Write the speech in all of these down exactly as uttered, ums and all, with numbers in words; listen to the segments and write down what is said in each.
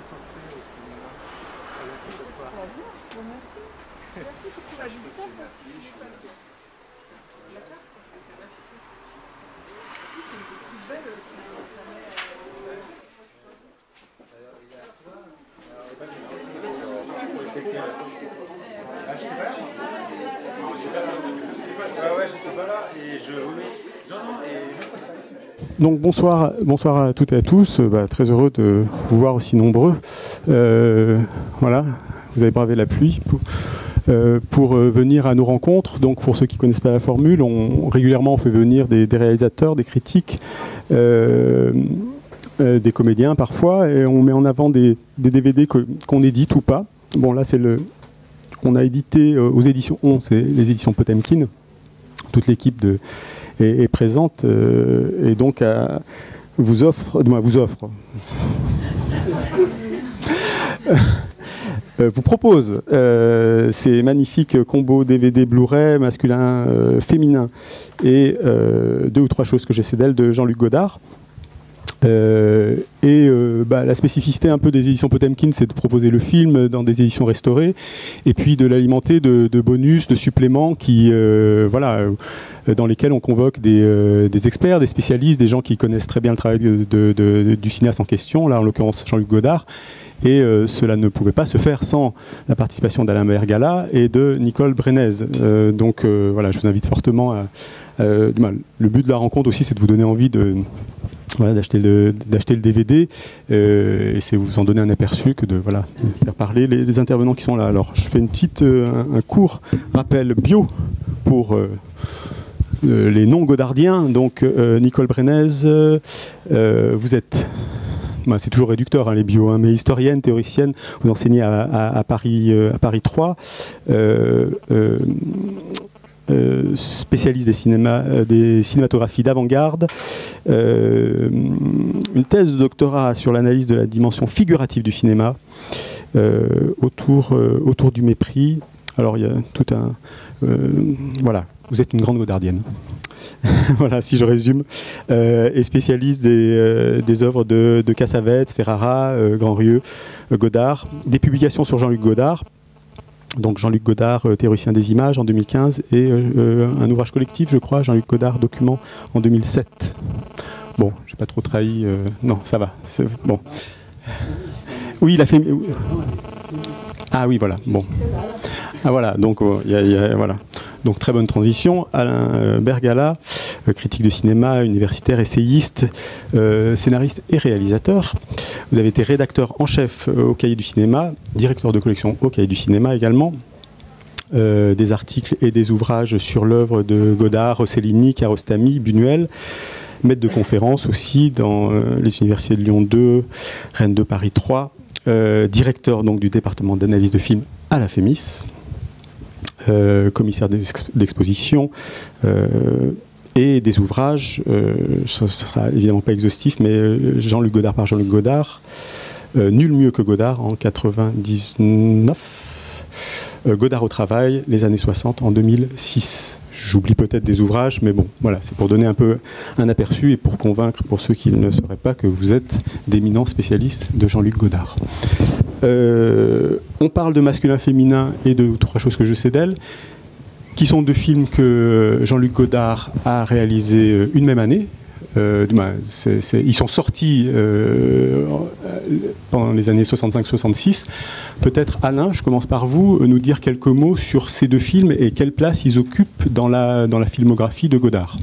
sortez au cinéma. À la fin de quoi. Merci. Merci pour tout. Je vous C'est une affiche. Donc bonsoir, bonsoir à toutes et à tous. Bah, très heureux de vous voir aussi nombreux. Euh, voilà, vous avez bravé la pluie pour, euh, pour euh, venir à nos rencontres. Donc pour ceux qui ne connaissent pas la formule, on, régulièrement on fait venir des, des réalisateurs, des critiques, euh, euh, des comédiens parfois, et on met en avant des, des D V D que, qu'on édite ou pas. Bon là c'est le, on a édité euh, aux éditions, on, c'est les éditions Potemkin. Toute l'équipe de Est, est présente euh, et donc euh, vous offre, moi vous offre, euh, vous propose euh, ces magnifiques combos D V D Blu-ray masculin, euh, féminin et euh, deux ou trois choses que j'essaie d'elle de Jean-Luc Godard. Euh, et euh, bah, la spécificité un peu des éditions Potemkin, c'est de proposer le film dans des éditions restaurées et puis de l'alimenter de, de bonus, de suppléments qui, euh, voilà, euh, dans lesquels on convoque des, euh, des experts, des spécialistes, des gens qui connaissent très bien le travail de, de, de, du cinéaste en question, là en l'occurrence Jean-Luc Godard. Et euh, cela ne pouvait pas se faire sans la participation d'Alain Bergala et de Nicole Brenez. Euh, donc euh, voilà, je vous invite fortement à... Euh, le but de la rencontre aussi, c'est de vous donner envie de... Voilà, d'acheter le, d'acheter le D V D euh, et c'est vous en donner un aperçu que de voilà, faire parler les, les intervenants qui sont là. Alors je fais une petite, euh, un, un court rappel bio pour euh, euh, les non-godardiens. Donc euh, Nicole Brenez, euh, vous êtes, bah, c'est toujours réducteur hein, les bios, hein, mais historienne, théoricienne, vous enseignez à, à, à, Paris, euh, à Paris trois. Euh, euh, Euh, spécialiste des, cinémas, euh, des cinématographies d'avant-garde, euh, une thèse de doctorat sur l'analyse de la dimension figurative du cinéma euh, autour, euh, autour du mépris. Alors il y a tout un... Euh, voilà, vous êtes une grande godardienne. Voilà, si je résume, euh, et spécialiste des, euh, des œuvres de, de Cassavetes, Ferrara, euh, Grandrieux, euh, Godard, des publications sur Jean-Luc Godard. Donc Jean-Luc Godard, euh, théoricien des images en deux mille quinze, et euh, un ouvrage collectif, je crois, Jean-Luc Godard, document en deux mille sept. Bon, j'ai pas trop trahi. Euh, non, ça va. C'est, bon. Oui, il a fait. Ah oui, voilà. Bon. Ah voilà. Donc euh, y a, y a, voilà. Donc très bonne transition. Alain euh, Bergala, euh, critique de cinéma, universitaire, essayiste, euh, scénariste et réalisateur. Vous avez été rédacteur en chef euh, au Cahier du cinéma, directeur de collection au Cahier du cinéma également. Euh, des articles et des ouvrages sur l'œuvre de Godard, Rossellini, Kiarostami, Buñuel. Maître de conférences aussi dans euh, les universités de Lyon deux, Rennes deux, Paris trois. Euh, directeur donc du département d'analyse de films à la FEMIS. Euh, commissaire d'exposition euh, et des ouvrages, euh, ça ne sera évidemment pas exhaustif, mais euh, Jean-Luc Godard par Jean-Luc Godard, euh, Nul mieux que Godard en quatre-vingt-dix-neuf, euh, Godard au travail, les années soixante en deux mille six. J'oublie peut-être des ouvrages, mais bon, voilà, c'est pour donner un peu un aperçu et pour convaincre, pour ceux qui ne sauraient pas, que vous êtes d'éminents spécialistes de Jean-Luc Godard. Euh, on parle de masculin-féminin et de trois choses que je sais d'elle, qui sont deux films que Jean-Luc Godard a réalisés une même année. Euh, c'est, c'est, ils sont sortis euh, pendant les années soixante-cinq soixante-six. Peut-être, Alain, je commence par vous, nous dire quelques mots sur ces deux films et quelle place ils occupent dans la, dans la filmographie de Godard.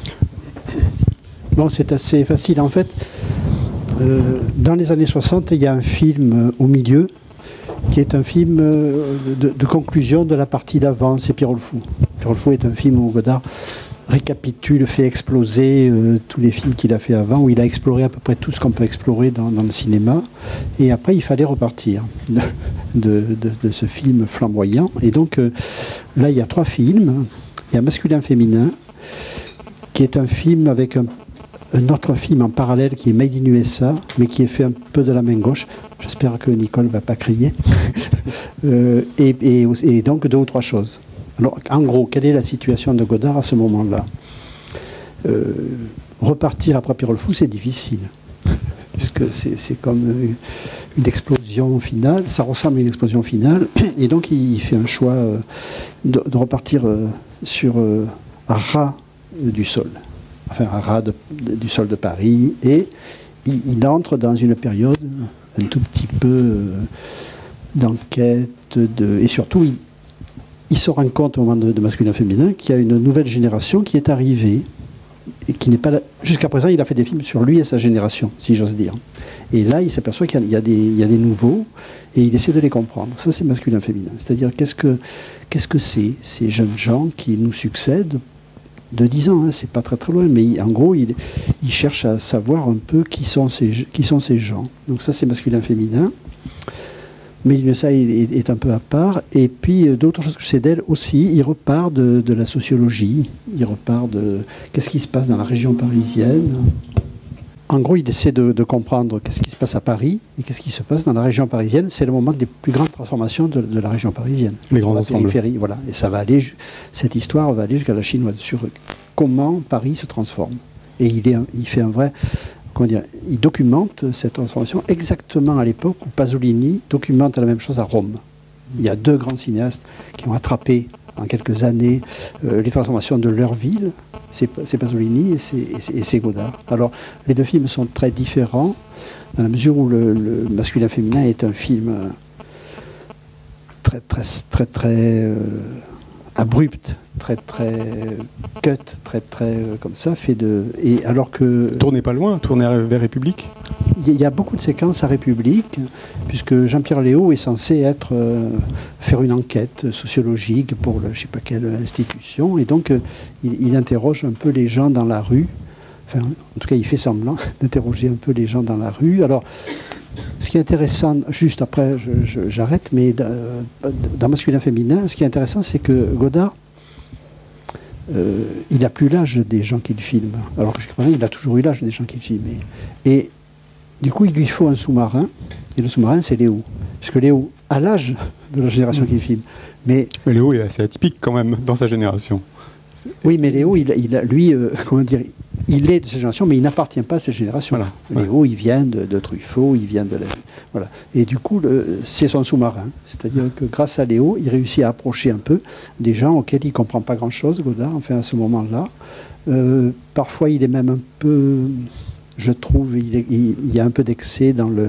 Bon, c'est assez facile en fait. Euh, dans les années soixante, il y a un film euh, au milieu qui est un film euh, de, de conclusion de la partie d'avant, c'est Pierrot le Fou. Pierrot le Fou est un film où Godard récapitule, fait exploser euh, tous les films qu'il a fait avant, où il a exploré à peu près tout ce qu'on peut explorer dans, dans le cinéma. Et après, il fallait repartir de, de, de, de ce film flamboyant. Et donc, euh, là, il y a trois films. Il y a Masculin-Féminin, qui est un film avec un un autre film en parallèle qui est Made in U S A, mais qui est fait un peu de la main gauche. J'espère que Nicole ne va pas crier. euh, et, et, et donc deux ou trois choses. Alors, en gros, quelle est la situation de Godard à ce moment-là? euh, Repartir après Pierrot le Fou, c'est difficile. puisque c'est, c'est comme une explosion finale, ça ressemble à une explosion finale, et donc il fait un choix euh, de, de repartir euh, sur euh, un ras du sol, enfin un ras de, de, du sol de Paris, et il, il entre dans une période un tout petit peu euh, d'enquête, de, et surtout il, il se rend compte au moment de, de masculin-féminin qu'il y a une nouvelle génération qui est arrivée, et qui n'est pas là. Jusqu'à présent, il a fait des films sur lui et sa génération, si j'ose dire. Et là, il s'aperçoit qu'il y a, il y a, des, il y a des nouveaux, et il essaie de les comprendre. Ça, c'est masculin-féminin. C'est-à-dire, qu'est-ce que, qu'est-ce que c'est, ces jeunes gens qui nous succèdent de dix ans, hein, c'est pas très très loin, mais il, en gros, il, il cherche à savoir un peu qui sont ces, qui sont ces gens. Donc ça, c'est masculin-féminin. Mais ça est, est un peu à part. Et puis, d'autres choses que je sais d'elle aussi, il repart de, de la sociologie, il repart de qu'est-ce qui se passe dans la région parisienne. En gros, il essaie de, de comprendre qu'est-ce qui se passe à Paris et qu'est-ce qui se passe dans la région parisienne. C'est le moment des plus grandes transformations de, de la région parisienne. Les grands la ensembles. Périphérie, voilà. Et ça va aller, cette histoire va aller jusqu'à la chinoise, sur comment Paris se transforme. Et il, est, il fait un vrai... Comment dire, il documente cette transformation exactement à l'époque où Pasolini documente la même chose à Rome. Il y a deux grands cinéastes qui ont attrapé en quelques années euh, les transformations de leur ville. C'est, c'est Pasolini et c'est, et, c'est, et c'est Godard. Alors, les deux films sont très différents dans la mesure où le, le masculin-féminin est un film euh, très, très, très, très euh, abrupt, très, très cut, très, très euh, comme ça, fait de... Et alors que... Tournez pas loin, tournez vers République. Il y a beaucoup de séquences à République, puisque Jean-Pierre Léaud est censé être, euh, faire une enquête sociologique pour le, je ne sais pas quelle institution, et donc euh, il, il interroge un peu les gens dans la rue, enfin, en tout cas il fait semblant d'interroger un peu les gens dans la rue. Alors, ce qui est intéressant, juste après je, je, j'arrête, mais euh, dans masculin-féminin, ce qui est intéressant, c'est que Godard, euh, il n'a plus l'âge des gens qu'il filme, alors que jusqu'à présent, il a toujours eu l'âge des gens qu'il filme. Et, et du coup, il lui faut un sous-marin, et le sous-marin, c'est Léo. Puisque Léo a l'âge de la génération mmh. qu'il filme. Mais, mais Léo est assez atypique quand même dans sa génération. Oui, mais Léo, il, il, lui, euh, comment dire, il est de cette génération, mais il n'appartient pas à cette génération. Voilà. Léo, ouais. il vient de, de Truffaut, il vient de la... Voilà. Et du coup, le, c'est son sous-marin. C'est-à-dire que grâce à Léo, il réussit à approcher un peu des gens auxquels il ne comprend pas grand-chose, Godard, enfin à ce moment-là. Euh, parfois, il est même un peu... Je trouve, il, est, il, il y a un peu d'excès dans le...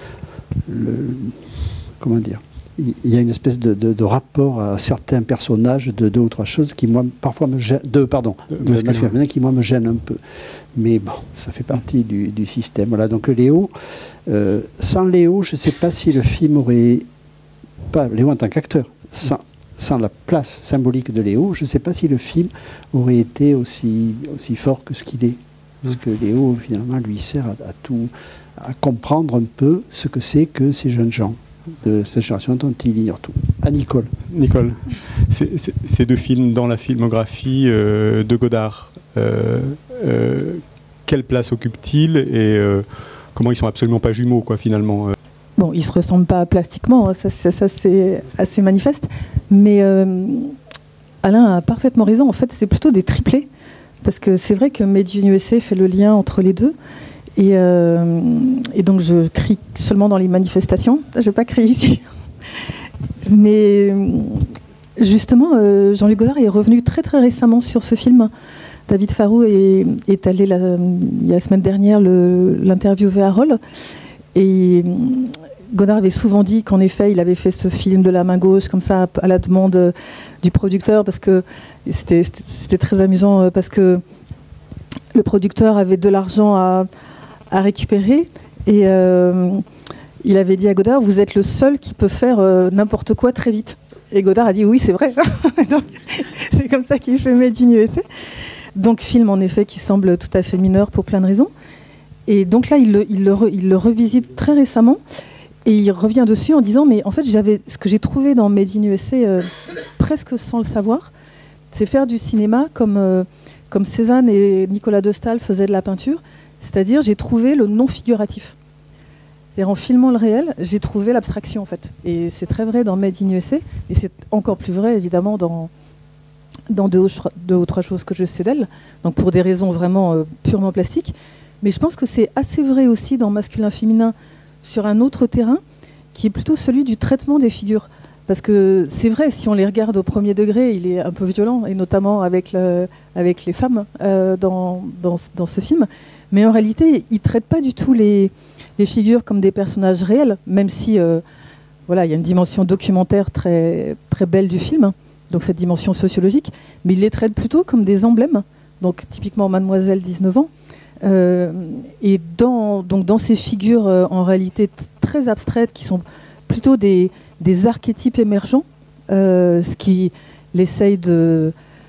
le comment dire, il y a une espèce de, de, de rapport à certains personnages de deux ou trois choses qui, moi, parfois me gênent, de, pardon, de, de masculin, qui, moi, me gênent un peu. Mais bon, ça fait partie du, du système. Voilà, donc Léo, euh, sans Léo, je ne sais pas si le film aurait, pas Léo en tant qu'acteur, sans, sans la place symbolique de Léo, je ne sais pas si le film aurait été aussi, aussi fort que ce qu'il est. Parce que Léo, finalement, lui sert à, à tout, à comprendre un peu ce que c'est que ces jeunes gens de cette génération dont il ignore tout. À Nicole. Nicole, c'est, c'est, ces deux films dans la filmographie euh, de Godard, euh, euh, quelle place occupent-ils et euh, comment ils sont absolument pas jumeaux, quoi, finalement euh. Bon, ils se ressemblent pas plastiquement, ça, ça, ça c'est assez manifeste, mais euh, Alain a parfaitement raison, en fait c'est plutôt des triplés, parce que c'est vrai que Made in U S A fait le lien entre les deux. Et, euh, et donc je crie seulement dans les manifestations, je ne vais pas crier ici. Mais justement, euh, Jean-Luc Godard est revenu très très récemment sur ce film. David Farou est, est allé la, il y a la semaine dernière le, l'interviewer à Roll. Et Godard avait souvent dit qu'en effet, il avait fait ce film de la main gauche, comme ça, à la demande du producteur, parce que c'était, c'était, c'était très amusant, parce que le producteur avait de l'argent à... à récupérer, et euh, il avait dit à Godard, vous êtes le seul qui peut faire euh, n'importe quoi très vite. Et Godard a dit oui, c'est vrai. Donc, c'est comme ça qu'il fait Made in U S A. Donc film en effet qui semble tout à fait mineur pour plein de raisons. Et donc là il le, il le, re, il le revisite très récemment et il revient dessus en disant mais en fait j'avais ce que j'ai trouvé dans Made in U S A euh, presque sans le savoir, c'est faire du cinéma comme euh, comme Cézanne et Nicolas de Staël faisaient de la peinture. C'est-à-dire, j'ai trouvé le non-figuratif. C'est-à-dire, en filmant le réel, j'ai trouvé l'abstraction, en fait. Et c'est très vrai dans Made in U S A, et c'est encore plus vrai, évidemment, dans, dans deux, deux ou trois choses que je sais d'elle, donc pour des raisons vraiment euh, purement plastiques. Mais je pense que c'est assez vrai aussi dans masculin-féminin sur un autre terrain, qui est plutôt celui du traitement des figures. Parce que c'est vrai, si on les regarde au premier degré, il est un peu violent, et notamment avec, le, avec les femmes euh, dans, dans, dans ce film. Mais en réalité, il ne traite pas du tout les, les figures comme des personnages réels, même si euh, voilà, il y a une dimension documentaire très, très belle du film, hein, donc cette dimension sociologique, mais il les traite plutôt comme des emblèmes, donc typiquement Mademoiselle, dix-neuf ans. Euh, et dans, donc dans ces figures euh, en réalité t- très abstraites, qui sont plutôt des, des archétypes émergents, euh, ce qui l'essaye de,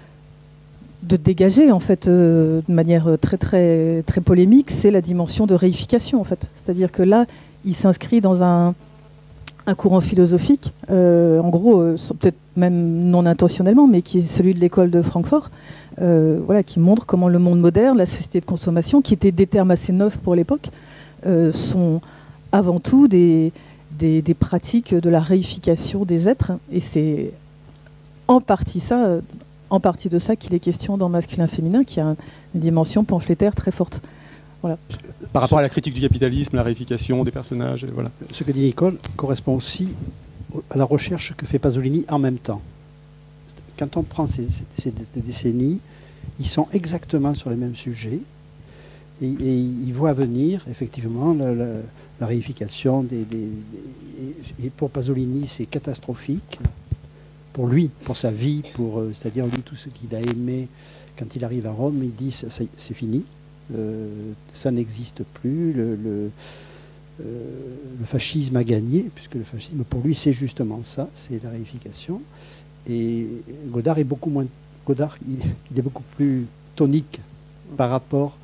de dégager en fait euh, de manière très très très polémique, c'est la dimension de réification en fait. C'est-à-dire que là, il s'inscrit dans un, un courant philosophique, euh, en gros, euh, peut-être même non intentionnellement, mais qui est celui de l'école de Francfort. Euh, voilà, qui montre comment le monde moderne, la société de consommation, qui étaient des termes assez neufs pour l'époque, euh, sont avant tout des, des, des pratiques de la réification des êtres. Et c'est en partie, ça, en partie de ça qu'il est question dans Masculin-Féminin, qui a un, une dimension pamphlétaire très forte. Voilà. Par rapport à la critique du capitalisme, la réification des personnages, et voilà. Ce que dit Nicole correspond aussi à la recherche que fait Pasolini en même temps. Quand on prend ces, ces, ces décennies, ils sont exactement sur les mêmes sujets et, et ils voient venir effectivement la, la, la réification des, des, des... Et pour Pasolini, c'est catastrophique. Pour lui, pour sa vie, pour, c'est-à-dire lui, tout ce qu'il a aimé, quand il arrive à Rome, il dit ça, ça, c'est fini, euh, ça n'existe plus, le, le, euh, le fascisme a gagné, puisque le fascisme, pour lui, c'est justement ça, c'est la réification. Et Godard est beaucoup moins. Godard, il, il est beaucoup plus tonique par rapport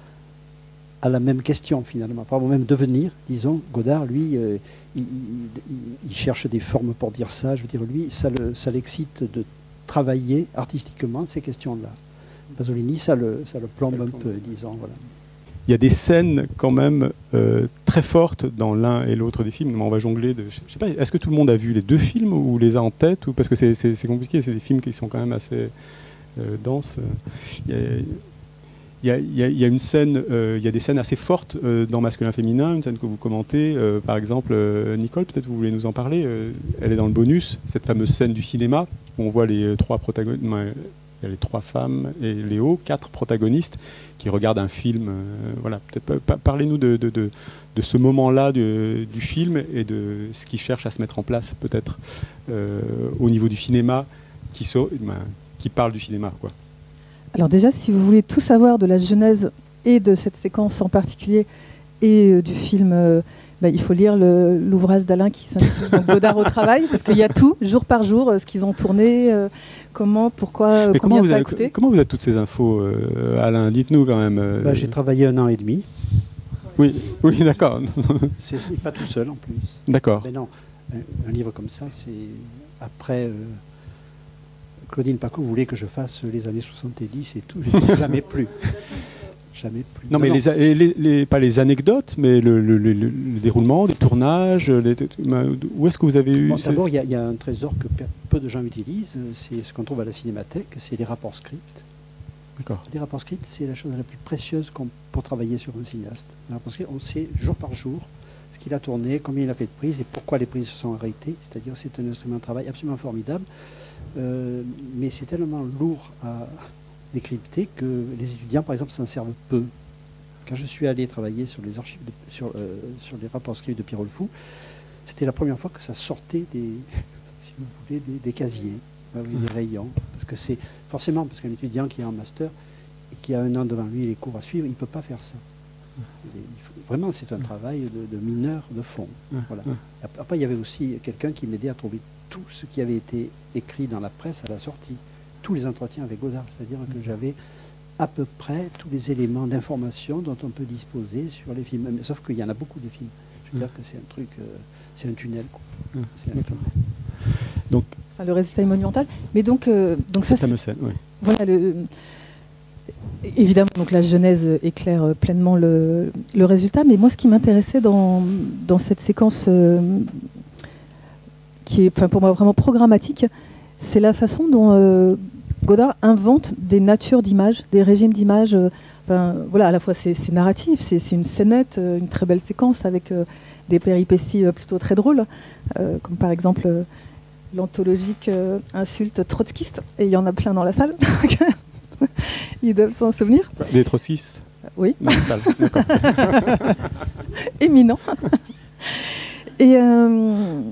à la même question finalement, par rapport au même devenir. Disons, Godard, lui, euh, il, il, il cherche des formes pour dire ça. Je veux dire, lui, ça, le, ça l'excite de travailler artistiquement ces questions-là. Pasolini, ça le, ça le plombe ça un plombe. peu, disons. Voilà. Il y a des scènes quand même euh, très fortes dans l'un et l'autre des films. On va jongler. De, je sais pas. Est-ce que tout le monde a vu les deux films ou les a en tête ou parce que c'est, c'est, c'est compliqué. C'est des films qui sont quand même assez euh, denses. Il y a, il y a, il y a, il y a une scène. Euh, il y a des scènes assez fortes euh, dans Masculin-Féminin. Une scène que vous commentez. Euh, par exemple, euh, Nicole, peut-être vous voulez nous en parler. Euh, elle est dans le bonus. Cette fameuse scène du cinéma où on voit les trois protagonistes. Il y a les trois femmes et Léo, quatre protagonistes qui regardent un film. Euh, voilà, peut-être parlez-nous de, de, de, de ce moment-là du, du film et de ce qui cherche à se mettre en place, peut-être euh, au niveau du cinéma, qui, so, ben, qui parle du cinéma, quoi. Alors déjà, si vous voulez tout savoir de la genèse et de cette séquence en particulier et euh, du film. Euh, Bah, il faut lire le, l'ouvrage d'Alain qui s'intitule Godard au travail, parce qu'il y a tout, jour par jour, ce qu'ils ont tourné, euh, comment, pourquoi, euh, combien comment ça a a coûté. Comment vous avez toutes ces infos, euh, Alain? Dites-nous quand même. Euh... Bah, j'ai travaillé un an et demi. Oui, oui, d'accord. c'est, c'est pas tout seul en plus. D'accord. Mais non, un, un livre comme ça, c'est après. Euh, Claudine Paco voulait que je fasse les années soixante-dix et tout, j'ai jamais plus. Jamais plus. Non, non, mais non. Les, les, les, pas les anecdotes, mais le, le, le, le déroulement des tournages. Les, où est-ce que vous avez eu bon, D'abord, il y, y a un trésor que peu de gens utilisent, c'est ce qu'on trouve à la Cinémathèque, c'est les rapports scripts. D'accord. Les rapports scripts, c'est la chose la plus précieuse qu'on, pour travailler sur un cinéaste. Les rapports scripts, on sait jour par jour ce qu'il a tourné, combien il a fait de prises et pourquoi les prises se sont arrêtées. C'est-à-dire, c'est un instrument de travail absolument formidable, euh, mais c'est tellement lourd à décrypter que les étudiants, par exemple, s'en servent peu. Quand je suis allé travailler sur les archives, de, sur, euh, sur les rapports scripts de Pierre Olfou, c'était la première fois que ça sortait des, si vous voulez, des, des casiers, des rayons. Parce que c'est forcément, parce qu'un étudiant qui est en master et qui a un an devant lui les cours à suivre, il ne peut pas faire ça. Il faut, vraiment, c'est un travail de, de mineur de fond. Voilà. Après, il y avait aussi quelqu'un qui m'aidait à trouver tout ce qui avait été écrit dans la presse à la sortie. Tous les entretiens avec Godard, c'est-à-dire que j'avais à peu près tous les éléments d'information dont on peut disposer sur les films. Sauf qu'il y en a beaucoup de films. Je veux dire que c'est un truc, euh, c'est un tunnel, quoi. C'est un tunnel. Donc, enfin, le résultat est monumental. Mais donc, euh, donc ça, fameuse scène, oui. Voilà, le, évidemment, donc la genèse éclaire pleinement le, le résultat. Mais moi, ce qui m'intéressait dans, dans cette séquence, euh, qui est, enfin, pour moi vraiment programmatique, c'est la façon dont euh, Godard invente des natures d'images, des régimes d'images euh, Enfin, voilà, à la fois c'est narratif, c'est une scénette, une très belle séquence avec euh, des péripéties euh, plutôt très drôles, euh, comme par exemple euh, l'anthologique euh, insulte trotskiste, et il y en a plein dans la salle. Ils doivent s'en souvenir. Des trotskistes? Oui. Dans la salle, d'accord. Éminent. Et euh,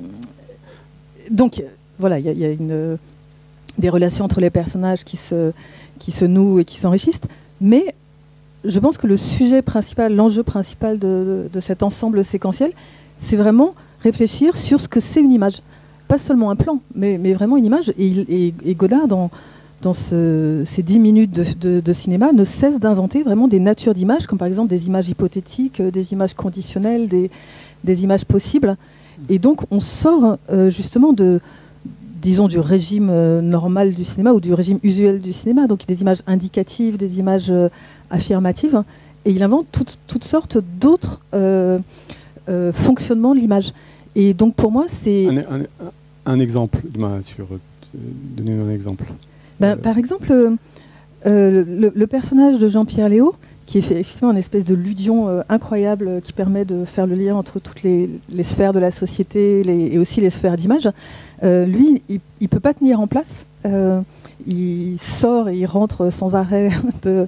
donc, voilà, il y, y a une, des relations entre les personnages qui se, qui se nouent et qui s'enrichissent, mais je pense que le sujet principal, l'enjeu principal de, de, de cet ensemble séquentiel, c'est vraiment réfléchir sur ce que c'est une image. Pas seulement un plan, mais, mais vraiment une image. Et, et, et Godard, dans, dans ce, ces dix minutes de, de, de cinéma, ne cesse d'inventer vraiment des natures d'images, comme par exemple des images hypothétiques, des images conditionnelles, des, des images possibles. Et donc, on sort euh, justement de, disons, du régime euh, normal du cinéma ou du régime usuel du cinéma, donc des images indicatives, des images euh, affirmatives, et il invente toutes, toutes sortes d'autres euh, euh, fonctionnements de l'image. Et donc, pour moi, c'est... Un, un, un exemple, sur, donnez-nous un exemple. Ben, euh... Par exemple, euh, euh, le, le personnage de Jean-Pierre Léaud, qui est effectivement une espèce de ludion euh, incroyable euh, qui permet de faire le lien entre toutes les, les sphères de la société les, et aussi les sphères d'image, euh, lui, il ne peut pas tenir en place. Euh, il sort et il rentre sans arrêt de,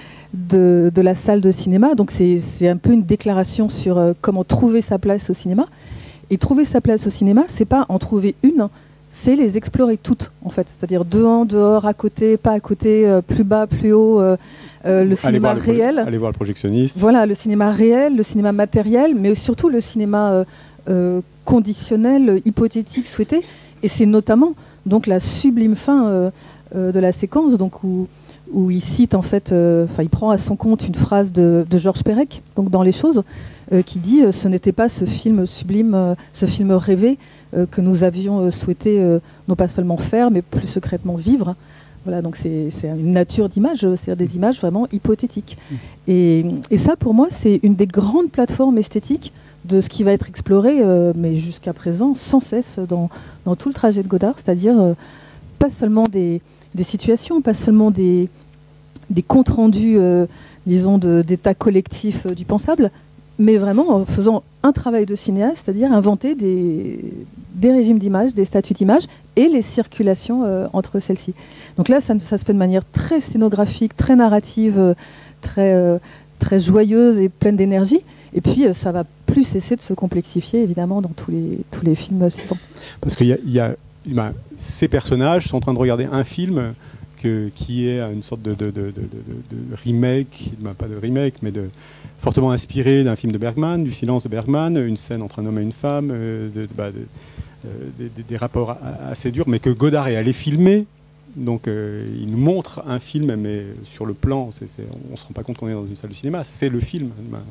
de, de la salle de cinéma. Donc c'est un peu une déclaration sur euh, comment trouver sa place au cinéma. Et trouver sa place au cinéma, c'est pas en trouver une, c'est les explorer toutes, en fait. C'est-à-dire devant, dehors, à côté, pas à côté, euh, plus bas, plus haut, euh, euh, le cinéma allez réel. Le, allez voir le projectionniste. Voilà, le cinéma réel, le cinéma matériel, mais surtout le cinéma euh, euh, conditionnel, hypothétique, souhaité. Et c'est notamment donc la sublime fin euh, euh, de la séquence, donc où, où il cite en fait, enfin euh, il prend à son compte une phrase de, de Georges Perec, donc dans Les Choses, euh, qui dit euh, ce n'était pas ce film sublime, euh, ce film rêvé euh, que nous avions euh, souhaité euh, non pas seulement faire, mais plus secrètement vivre. Voilà, donc c'est une nature d'image, c'est-à-dire des images vraiment hypothétiques. Mmh. Et, et ça, pour moi, c'est une des grandes plateformes esthétiques de ce qui va être exploré, euh, mais jusqu'à présent, sans cesse, dans, dans tout le trajet de Godard, c'est-à-dire euh, pas seulement des, des situations, pas seulement des, des comptes rendus, euh, disons, d'état collectif euh, du pensable, mais vraiment en faisant un travail de cinéaste, c'est-à-dire inventer des, des régimes d'image, des statuts d'image et les circulations euh, entre celles-ci. Donc là, ça, ça se fait de manière très scénographique, très narrative, euh, très, euh, très joyeuse et pleine d'énergie. Et puis, euh, ça va plus cesser de se complexifier, évidemment, dans tous les, tous les films suivants. Parce qu'il y a, il y a ben, ces personnages sont en train de regarder un film que, qui est une sorte de, de, de, de, de, de remake, ben, pas de remake, mais de, fortement inspiré d'un film de Bergman, du Silence de Bergman, une scène entre un homme et une femme, euh, de, de, bah, de, euh, des, des rapports assez durs, mais que Godard est allé filmer. Donc euh, il nous montre un film, mais sur le plan, c'est, c'est, on ne se rend pas compte qu'on est dans une salle de cinéma, c'est le film.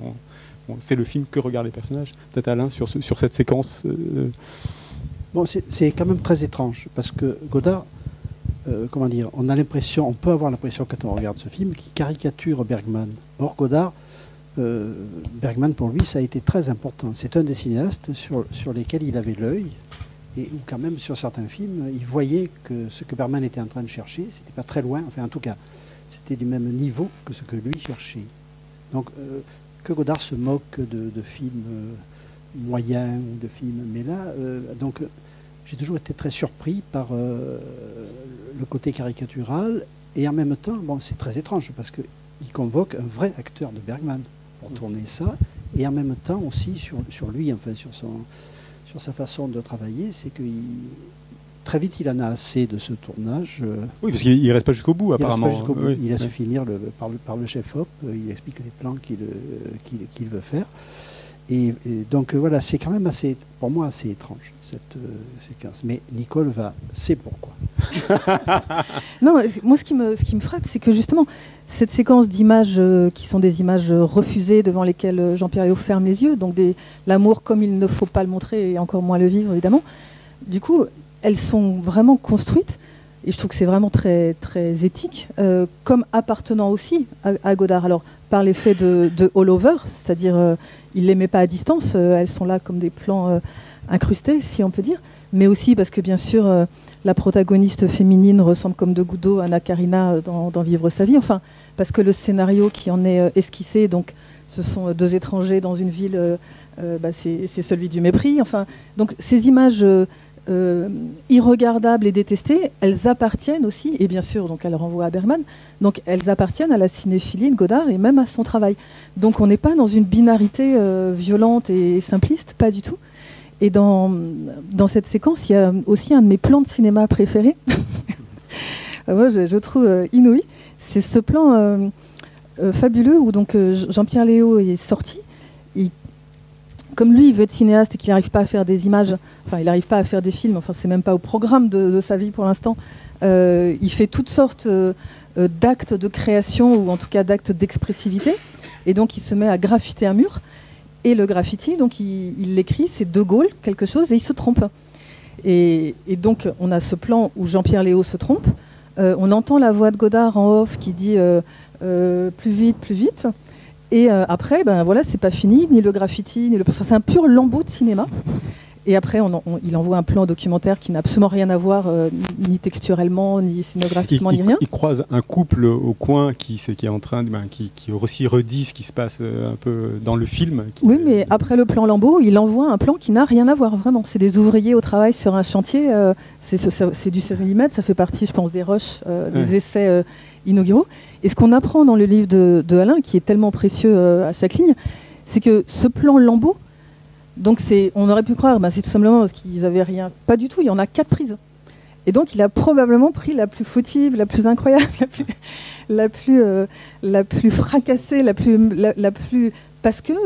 C'est le film que regardent les personnages. Peut-être Alain, sur, ce, sur cette séquence. Euh... Bon, c'est quand même très étrange, parce que Godard, euh, comment dire, on a l'impression, on peut avoir l'impression quand on regarde ce film, qu'il caricature Bergman. Or, Godard, euh, Bergman pour lui, ça a été très important. C'est un des cinéastes sur, sur lesquels il avait l'œil, et où quand même sur certains films, il voyait que ce que Bergman était en train de chercher, c'était pas très loin, enfin en tout cas, c'était du même niveau que ce que lui cherchait. Donc, euh, que Godard se moque de, de films euh, moyens ou de films, mais là, euh, donc, euh, j'ai toujours été très surpris par euh, le côté caricatural, et en même temps, bon, c'est très étrange, parce qu'il convoque un vrai acteur de Bergman pour tourner ça, et en même temps aussi sur, sur lui, enfin sur, son, sur sa façon de travailler, c'est que très vite il en a assez de ce tournage. Oui, parce qu'il ne reste pas jusqu'au bout, apparemment. Il, jusqu'au bout. Oui, il laisse oui. finir le, par, le, par le chef-op, il explique les plans qu'il qu'il, qu'il veut faire. Et, et donc voilà, c'est quand même assez, pour moi, assez étrange, cette euh, séquence. Mais Nicole va, c'est pourquoi. Non, moi ce qui me, ce qui me frappe, c'est que justement, cette séquence d'images euh, qui sont des images refusées devant lesquelles Jean-Pierre Léaud ferme les yeux, donc l'amour comme il ne faut pas le montrer et encore moins le vivre, évidemment, du coup, elles sont vraiment construites, et je trouve que c'est vraiment très, très éthique, euh, comme appartenant aussi à, à Godard. Alors, par l'effet de, de all-over, c'est-à-dire euh, il ne les met pas à distance, euh, elles sont là comme des plans euh, incrustés, si on peut dire, mais aussi parce que bien sûr euh, la protagoniste féminine ressemble comme deux gouttes d'eau à Anna Karina dans, dans Vivre sa vie, enfin parce que le scénario qui en est euh, esquissé, donc ce sont deux étrangers dans une ville, euh, euh, bah, c'est, c'est celui du mépris, enfin donc ces images euh, euh, irregardables et détestées, elles appartiennent aussi, et bien sûr donc elles renvoient à Bergman, donc elles appartiennent à la cinéphilie de Godard et même à son travail. Donc on n'est pas dans une binarité euh, violente et simpliste, pas du tout. Et dans, dans cette séquence, il y a aussi un de mes plans de cinéma préférés. Moi, je, je trouve euh, inouï. C'est ce plan euh, euh, fabuleux où donc, euh, Jean-Pierre Léaud est sorti. Il, comme lui, il veut être cinéaste et qu'il n'arrive pas à faire des images, enfin, il n'arrive pas à faire des films, enfin, c'est même pas au programme de, de sa vie pour l'instant. Euh, il fait toutes sortes euh, d'actes de création ou en tout cas d'actes d'expressivité. Et donc, il se met à graffiter un mur. Et le graffiti, donc il, il l'écrit, c'est De Gaulle, quelque chose, et il se trompe. Et, et donc, on a ce plan où Jean-Pierre Léaud se trompe. Euh, on entend la voix de Godard en off qui dit euh, euh, plus vite, plus vite. Et euh, après, ben voilà, c'est pas fini, ni le graffiti, ni le. Enfin, c'est un pur lambeau de cinéma. Et après, on, on, il envoie un plan documentaire qui n'a absolument rien à voir, euh, ni texturellement, ni scénographiquement, il, ni rien. Il croise un couple au coin qui, c'est, qui est en train de, ben, qui, qui aussi redit ce qui se passe euh, un peu dans le film. Qui, oui, mais euh, après le plan Lambeau, il envoie un plan qui n'a rien à voir, vraiment. C'est des ouvriers au travail sur un chantier. Euh, c'est, c'est, c'est du seize millimètres, ça fait partie, je pense, des rushs, euh, des ouais. essais euh, inauguraux. Et ce qu'on apprend dans le livre de, de Alain, qui est tellement précieux euh, à chaque ligne, c'est que ce plan Lambeau, donc c'est, on aurait pu croire, ben c'est tout simplement parce qu'ils n'avaient rien. Pas du tout, il y en a quatre prises. Et donc il a probablement pris la plus fautive, la plus incroyable, la plus, la plus, euh, la plus fracassée, la plus, la, la plus... Parce que,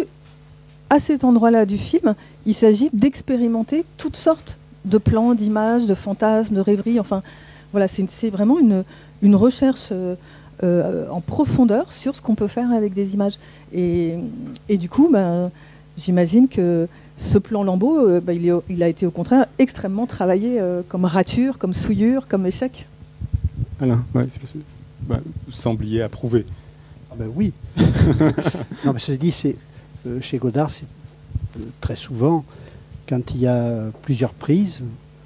à cet endroit-là du film, il s'agit d'expérimenter toutes sortes de plans, d'images, de fantasmes, de rêveries. Enfin, voilà, c'est, c'est vraiment une, une recherche euh, euh, en profondeur sur ce qu'on peut faire avec des images. Et, et du coup, ben, j'imagine que ce plan Lambeau, euh, bah, il, est, il a été au contraire extrêmement travaillé euh, comme rature, comme souillure, comme échec. Alain, ouais, c'est, c'est, bah, vous sembliez approuver. Ah ben oui. Non, mais ceci dit, c'est, euh, chez Godard, c'est euh, très souvent, quand il y a plusieurs prises,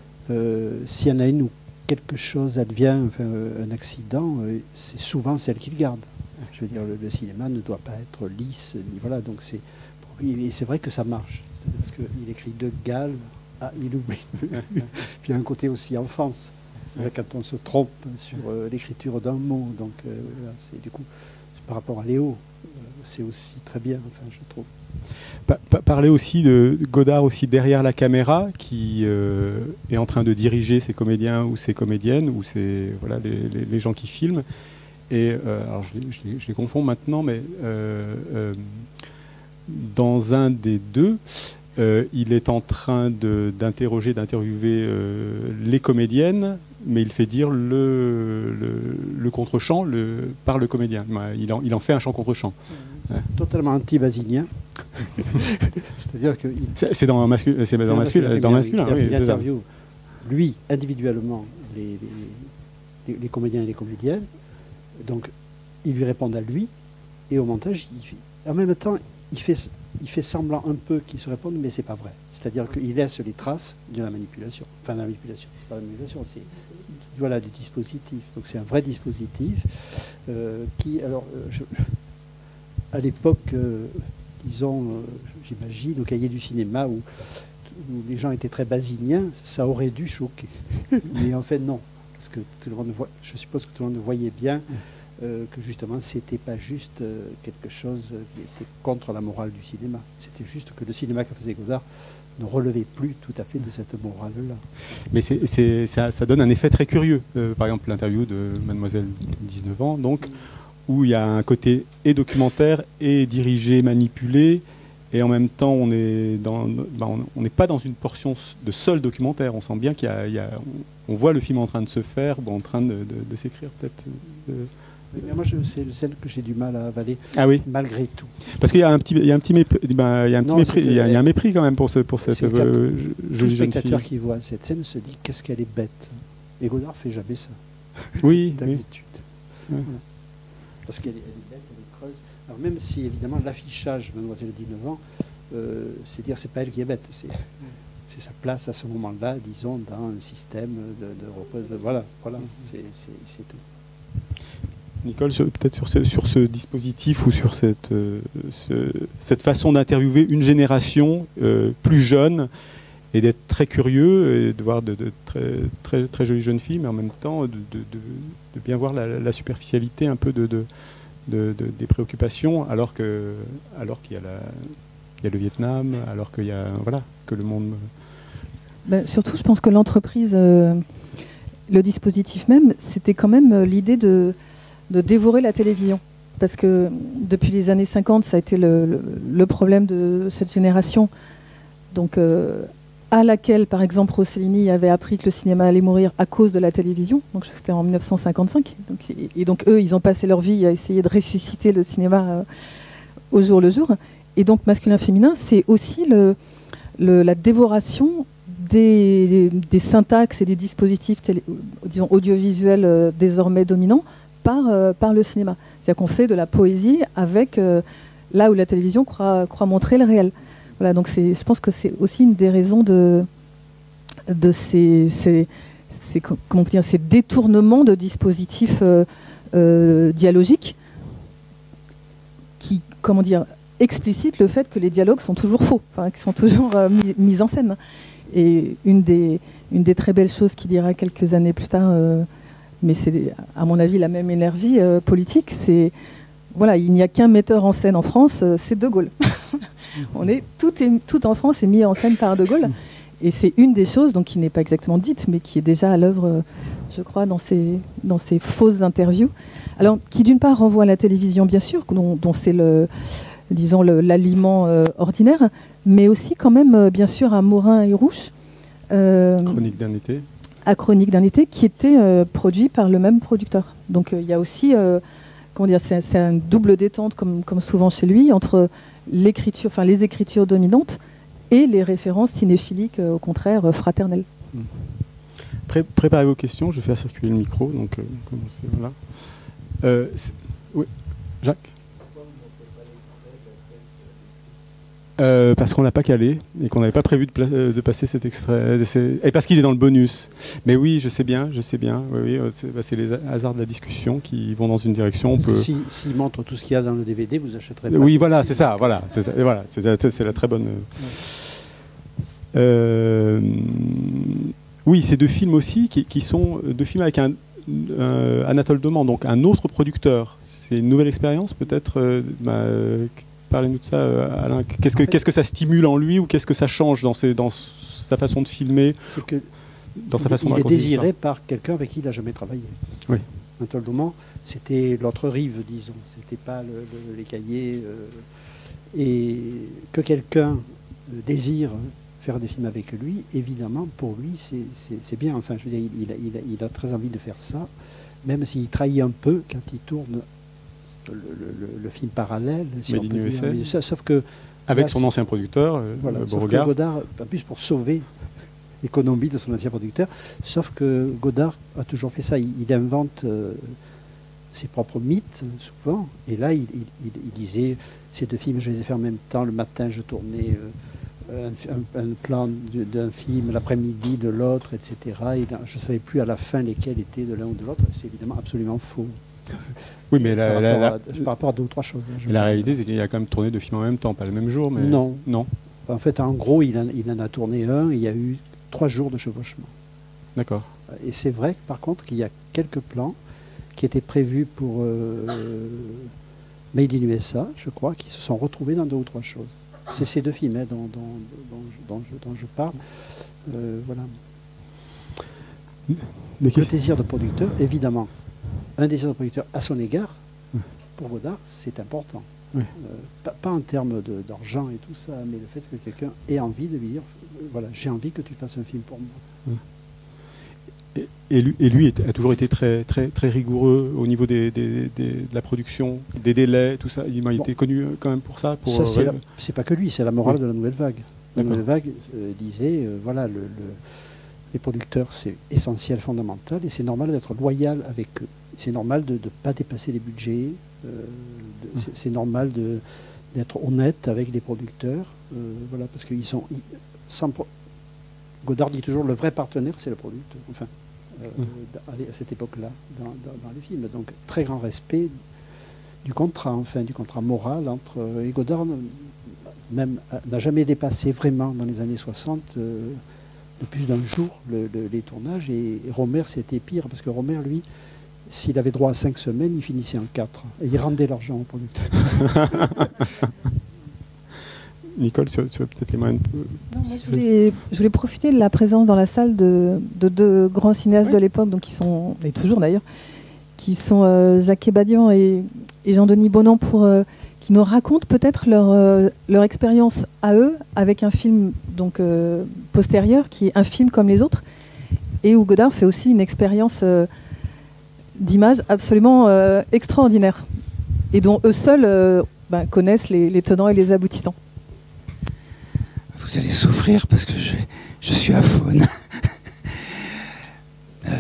euh, s'il y en a une où quelque chose advient, enfin, euh, un accident, euh, c'est souvent celle qu'il garde. Je veux dire, le, le cinéma ne doit pas être lisse, ni, voilà, donc c'est... Et c'est vrai que ça marche, parce qu'il écrit De Gaulle, ah, il oublie. Puis il y a un côté aussi enfance, c'est-à-dire quand on se trompe sur euh, l'écriture d'un mot, donc euh, c'est, du coup, par rapport à Léo, euh, c'est aussi très bien, enfin, je trouve. Pa- pa- parler aussi de Godard aussi derrière la caméra, qui euh, est en train de diriger ses comédiens ou ses comédiennes, ou ses, voilà, les, les, les gens qui filment. Et euh, alors je les, je, les, je les confonds maintenant, mais... Euh, euh, dans un des deux, euh, il est en train de, d'interroger, d'interviewer euh, les comédiennes, mais il fait dire le, le, le contre-champ le, par le comédien. Il en, il en fait un chant contre-champ. C'est ouais. Totalement anti-basilien. C'est-à-dire que... Il, c'est, c'est dans masculin, c'est dans masculin, dans masculin, il, oui, il interviewe, lui, individuellement, les, les, les comédiens et les comédiennes. Donc, ils lui répondent à lui, et au montage, il, en même temps, Il fait, il fait semblant un peu qu'il se réponde, mais c'est pas vrai. C'est-à-dire qu'il laisse les traces de la manipulation. Enfin, de la manipulation, c'est pas la manipulation, c'est voilà, du dispositif. Donc c'est un vrai dispositif euh, qui, alors, euh, je, à l'époque, euh, disons, euh, j'imagine, au Cahier du cinéma, où, où les gens étaient très basiliens, ça aurait dû choquer. Mais en fait, non. Parce que tout le monde voit, je suppose que tout le monde voyait bien Euh, que justement, c'était pas juste euh, quelque chose qui était contre la morale du cinéma. C'était juste que le cinéma que faisait Godard ne relevait plus tout à fait de cette morale-là. Mais c'est, c'est, ça, ça donne un effet très curieux. Euh, par exemple, l'interview de Mademoiselle dix-neuf ans, donc, où il y a un côté et documentaire et dirigé, manipulé, et en même temps, on est dans, ben, on n'est pas dans une portion de seul documentaire. On sent bien qu'il y a, il y a on, on voit le film en train de se faire, en train de, de, de s'écrire, peut-être. De, Mais moi, je, c'est celle que j'ai du mal à avaler, ah oui. malgré tout. Parce qu'il y a un petit, il y a un petit mépris, ben, il y a un petit non, mépris, il y, a, il y a un mépris quand même pour ce, pour cette euh, jolie jeune fille. Le spectateur qui voit cette scène se dit qu'est-ce qu'elle est bête. Et Godard fait jamais ça. Oui, d'habitude. Oui. Voilà. Parce qu'elle est, elle est bête, elle est creuse. Alors même si évidemment l'affichage de Mademoiselle dix-neuf ans, euh, c'est dire c'est pas elle qui est bête, c'est c'est sa place à ce moment-là, disons, dans un système de, de représentation. Voilà, voilà, c'est, c'est, c'est tout. Nicole, sur- peut-être sur ce, sur ce dispositif ou sur cette, euh, ce- cette façon d'interviewer une génération euh, plus jeune et d'être très curieux et de voir de, de très, très, très jolies jeunes filles, mais en même temps de, de- de- de bien voir la, la superficialité un peu de, de- de- de- des préoccupations, alors que, alors qu'il y a la, il y a le Vietnam, alors qu'il y a, voilà, que le monde. Ben, surtout, je pense que l'entreprise, euh, le dispositif même, c'était quand même euh, l'idée de, de dévorer la télévision. Parce que depuis les années cinquante, ça a été le, le- le problème de cette génération. Donc, euh, à laquelle, par exemple, Rossellini avait appris que le cinéma allait mourir à cause de la télévision. Donc, c'était en mille neuf cent cinquante-cinq. Donc, et, et donc, eux, ils ont passé leur vie à essayer de ressusciter le cinéma euh, au jour le jour. Et donc, masculin-féminin, c'est aussi le, le- la dévoration des, des- des syntaxes et des dispositifs télé- disons, audiovisuels euh, désormais dominants par, euh, par le cinéma. C'est-à-dire qu'on fait de la poésie avec euh, là où la télévision croit, croit montrer le réel. Voilà, donc c'est, je pense que c'est aussi une des raisons de, de ces, ces, ces- comment dire, ces détournements de dispositifs euh, euh, dialogiques qui, comment dire, explicitent le fait que les dialogues sont toujours faux, enfin, qui sont toujours euh, mis, mis en scène. Et une des, une des très belles choses qu'il dira quelques années plus tard, euh, mais c'est à mon avis la même énergie euh, politique, c'est voilà, il n'y a qu'un metteur en scène en France, euh, c'est De Gaulle. On est tout, est tout en France est mis en scène par De Gaulle, et c'est une des choses donc qui n'est pas exactement dite, mais qui est déjà à l'œuvre, euh, je crois, dans ces dans ces fausses interviews. Alors qui d'une part renvoie à la télévision bien sûr, dont, dont c'est le disons le- l'aliment euh, ordinaire, mais aussi quand même euh, bien sûr à Morin et Rouche. euh, Chronique d'un été. à Chronique d'un été, qui était euh, produit par le même producteur. Donc euh, il y a aussi, euh, comment dire, c'est, c'est une double détente, comme, comme souvent chez lui, entre l'écriture, enfin les écritures dominantes et les références cinéphiliques, euh, au contraire, euh, fraternelles. Pré- préparez vos questions, je vais faire circuler le micro. Donc, euh, commencez, voilà. Euh, c'est- oui, Jacques. Euh, parce qu'on l'a pas calé et qu'on n'avait pas prévu de, pla- euh, de passer cet extrait. C'est- Et parce qu'il est dans le bonus. Mais oui, je sais bien, je sais bien. Oui, oui, euh, c'est, bah, c'est les hasards de la discussion qui vont dans une direction. On Parce peut... que si, s'il montre tout ce qu'il y a dans le D V D, vous achèterez pas. Oui, voilà, c'est ça. Voilà, c'est ça. Et voilà, c'est, la- c'est la très bonne. Euh, oui, c'est deux films aussi qui, qui sont deux films avec un, un Anatole Doman, donc un autre producteur. C'est une nouvelle expérience, peut-être. euh, bah, euh, Parlez-nous de ça, euh, Alain. Qu'est-ce que, qu'est-ce que ça stimule en lui ou qu'est-ce que ça change dans, ses, dans sa façon de filmer, C'est que dans sa il, façon de il est raconter désiré l'histoire. par quelqu'un avec qui il n'a jamais travaillé. Oui. Anatole Doman, c'était l'autre rive, disons. C'était pas le, le- les cahiers. euh, et que quelqu'un euh, désire faire des films avec lui, évidemment, pour lui, c'est, c'est- c'est bien. Enfin, je veux dire, il, il a, il a- il a très envie de faire ça, même s'il trahit un peu quand il tourne le, le- le- le film parallèle. Si Made on in peut U S A. dire. Ça, sauf que Avec là, son ancien producteur, euh, voilà, sauf que Beauregard. Godard, en plus pour sauver l'économie de son ancien producteur, sauf que Godard a toujours fait ça, il, il invente euh, ses propres mythes, souvent, et là il, il- il- il disait, ces deux films je les ai fait en même temps, le matin je tournais euh, un, un- un plan de- d'un film, l'après-midi de l'autre, et cetera. Et dans- je ne savais plus à la fin lesquels étaient de l'un ou de l'autre, c'est évidemment absolument faux. Oui, mais la, par, la- rapport la- à, par rapport à deux ou trois choses. hein, je la pense. réalité, c'est qu'il a quand même tourné deux films en même temps, pas le même jour, mais Non. non. En fait, en gros, il en, il en a tourné un, et il y a eu trois jours de chevauchement. D'accord. Et c'est vrai, par contre, qu'il y a quelques plans qui étaient prévus pour euh, Made in U S A, je crois, qui se sont retrouvés dans deux ou trois choses. C'est ces deux films hein, dont, dont- dont je, dont je- dont je parle. Euh, voilà. Des Le questions désir de producteur, évidemment, un désir de producteur à son égard, pour Godard, c'est important. Oui. Euh, pas, pas en termes de- d'argent et tout ça, mais le fait que quelqu'un ait envie de lui dire, euh, voilà, j'ai envie que tu fasses un film pour moi. Et, et lui, et lui est- a toujours été très, très, très rigoureux au niveau des, des- des- de la production, des délais, tout ça. Il m'a Bon. été connu euh, quand même pour ça. Pour, Ça, euh, c'est, ouais. la- c'est pas que lui, c'est la morale Oui. de la nouvelle vague. La D'accord. nouvelle vague euh, disait, euh, voilà, le, le- les producteurs, c'est essentiel, fondamental, et c'est normal d'être loyal avec eux. C'est normal de ne pas dépasser les budgets, euh, de- c'est, c'est normal de, d'être honnête avec les producteurs, euh, voilà, parce qu'ils sont, ils- sans pro- Godard dit toujours le vrai partenaire, c'est le producteur. Enfin, euh, mmh. à cette époque-là, dans, dans, dans les films. Donc, très grand respect du contrat, enfin, du contrat moral entre. Et Godard, même, n'a jamais dépassé vraiment dans les années soixante euh, de plus d'un jour le, le, les tournages. Et, et Romer, c'était pire, parce que Romer, lui, s'il avait droit à cinq semaines, il finissait en quatre. Et il rendait l'argent au producteur. Nicole, tu as peut-être les moyens de... Non, moi, je, voulais, je voulais profiter de la présence dans la salle de, de deux grands cinéastes oui. de l'époque, donc qui sont, et toujours d'ailleurs, qui sont euh, Jacques Ebadian et, et Jean-Denis Bonan, pour, euh, qui nous racontent peut-être leur, euh, leur expérience à eux, avec un film donc, euh, postérieur, qui est un film comme les autres, et où Godard fait aussi une expérience euh, d'image absolument euh, extraordinaire, et dont eux seuls euh, ben, connaissent les, les tenants et les aboutissants. Vous allez souffrir parce que je, je suis aphone. euh,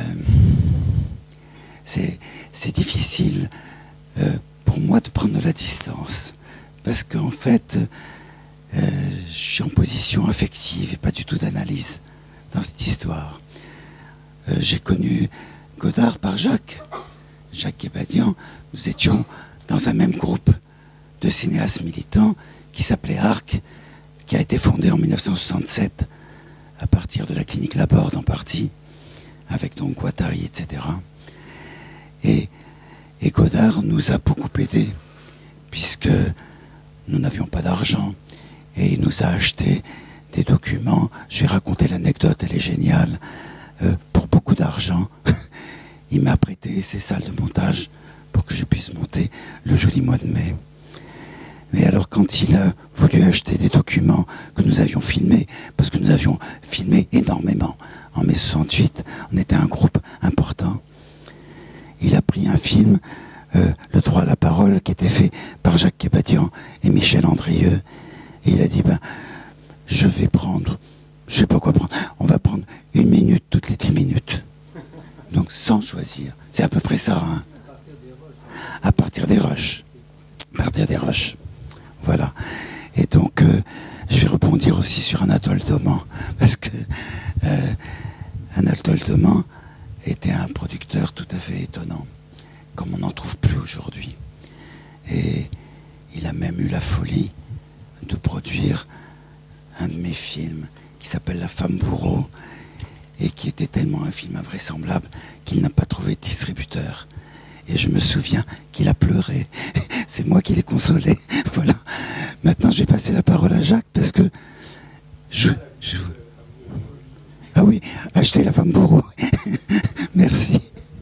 c'est difficile euh, pour moi de prendre de la distance parce qu'en fait, euh, je suis en position affective et pas du tout d'analyse dans cette histoire. Euh, J'ai connu Godard par Jacques. Jacques Ebadian, nous étions dans un même groupe de cinéastes militants qui s'appelait Arc, qui a été fondé en mille neuf cent soixante-sept à partir de la clinique Laborde en partie, avec donc Guattari, et cetera. Et, et Godard nous a beaucoup aidés, puisque nous n'avions pas d'argent, et il nous a acheté des documents. Je vais raconter l'anecdote, elle est géniale. Euh, pour beaucoup d'argent, il m'a prêté ses salles de montage pour que je puisse monter le joli mois de mai. Mais alors quand il a voulu acheter des documents que nous avions filmés, parce que nous avions filmé énormément, en mai soixante-huit, on était un groupe important, il a pris un film, euh, Le droit à la parole, qui était fait par Jacques Ebadian et Michel Andrieux, et il a dit, ben, je vais prendre, je sais pas quoi prendre, on va prendre une minute toutes les dix minutes. Donc sans choisir, c'est à peu près ça, hein. À partir des rushs. À partir des rushs. Voilà. Et donc, euh, je vais rebondir aussi sur Anatole Doman, parce que euh, Anatole Doman était un producteur tout à fait étonnant, comme on n'en trouve plus aujourd'hui. Et il a même eu la folie de produire un de mes films qui s'appelle La femme bourreau, et qui était tellement un film invraisemblable qu'il n'a pas trouvé de distributeur. Et je me souviens qu'il a pleuré. C'est moi qui l'ai consolé. Voilà. Maintenant, je vais passer la parole à Jacques parce que je... je... Ah oui, achetez La femme bourreau. Merci.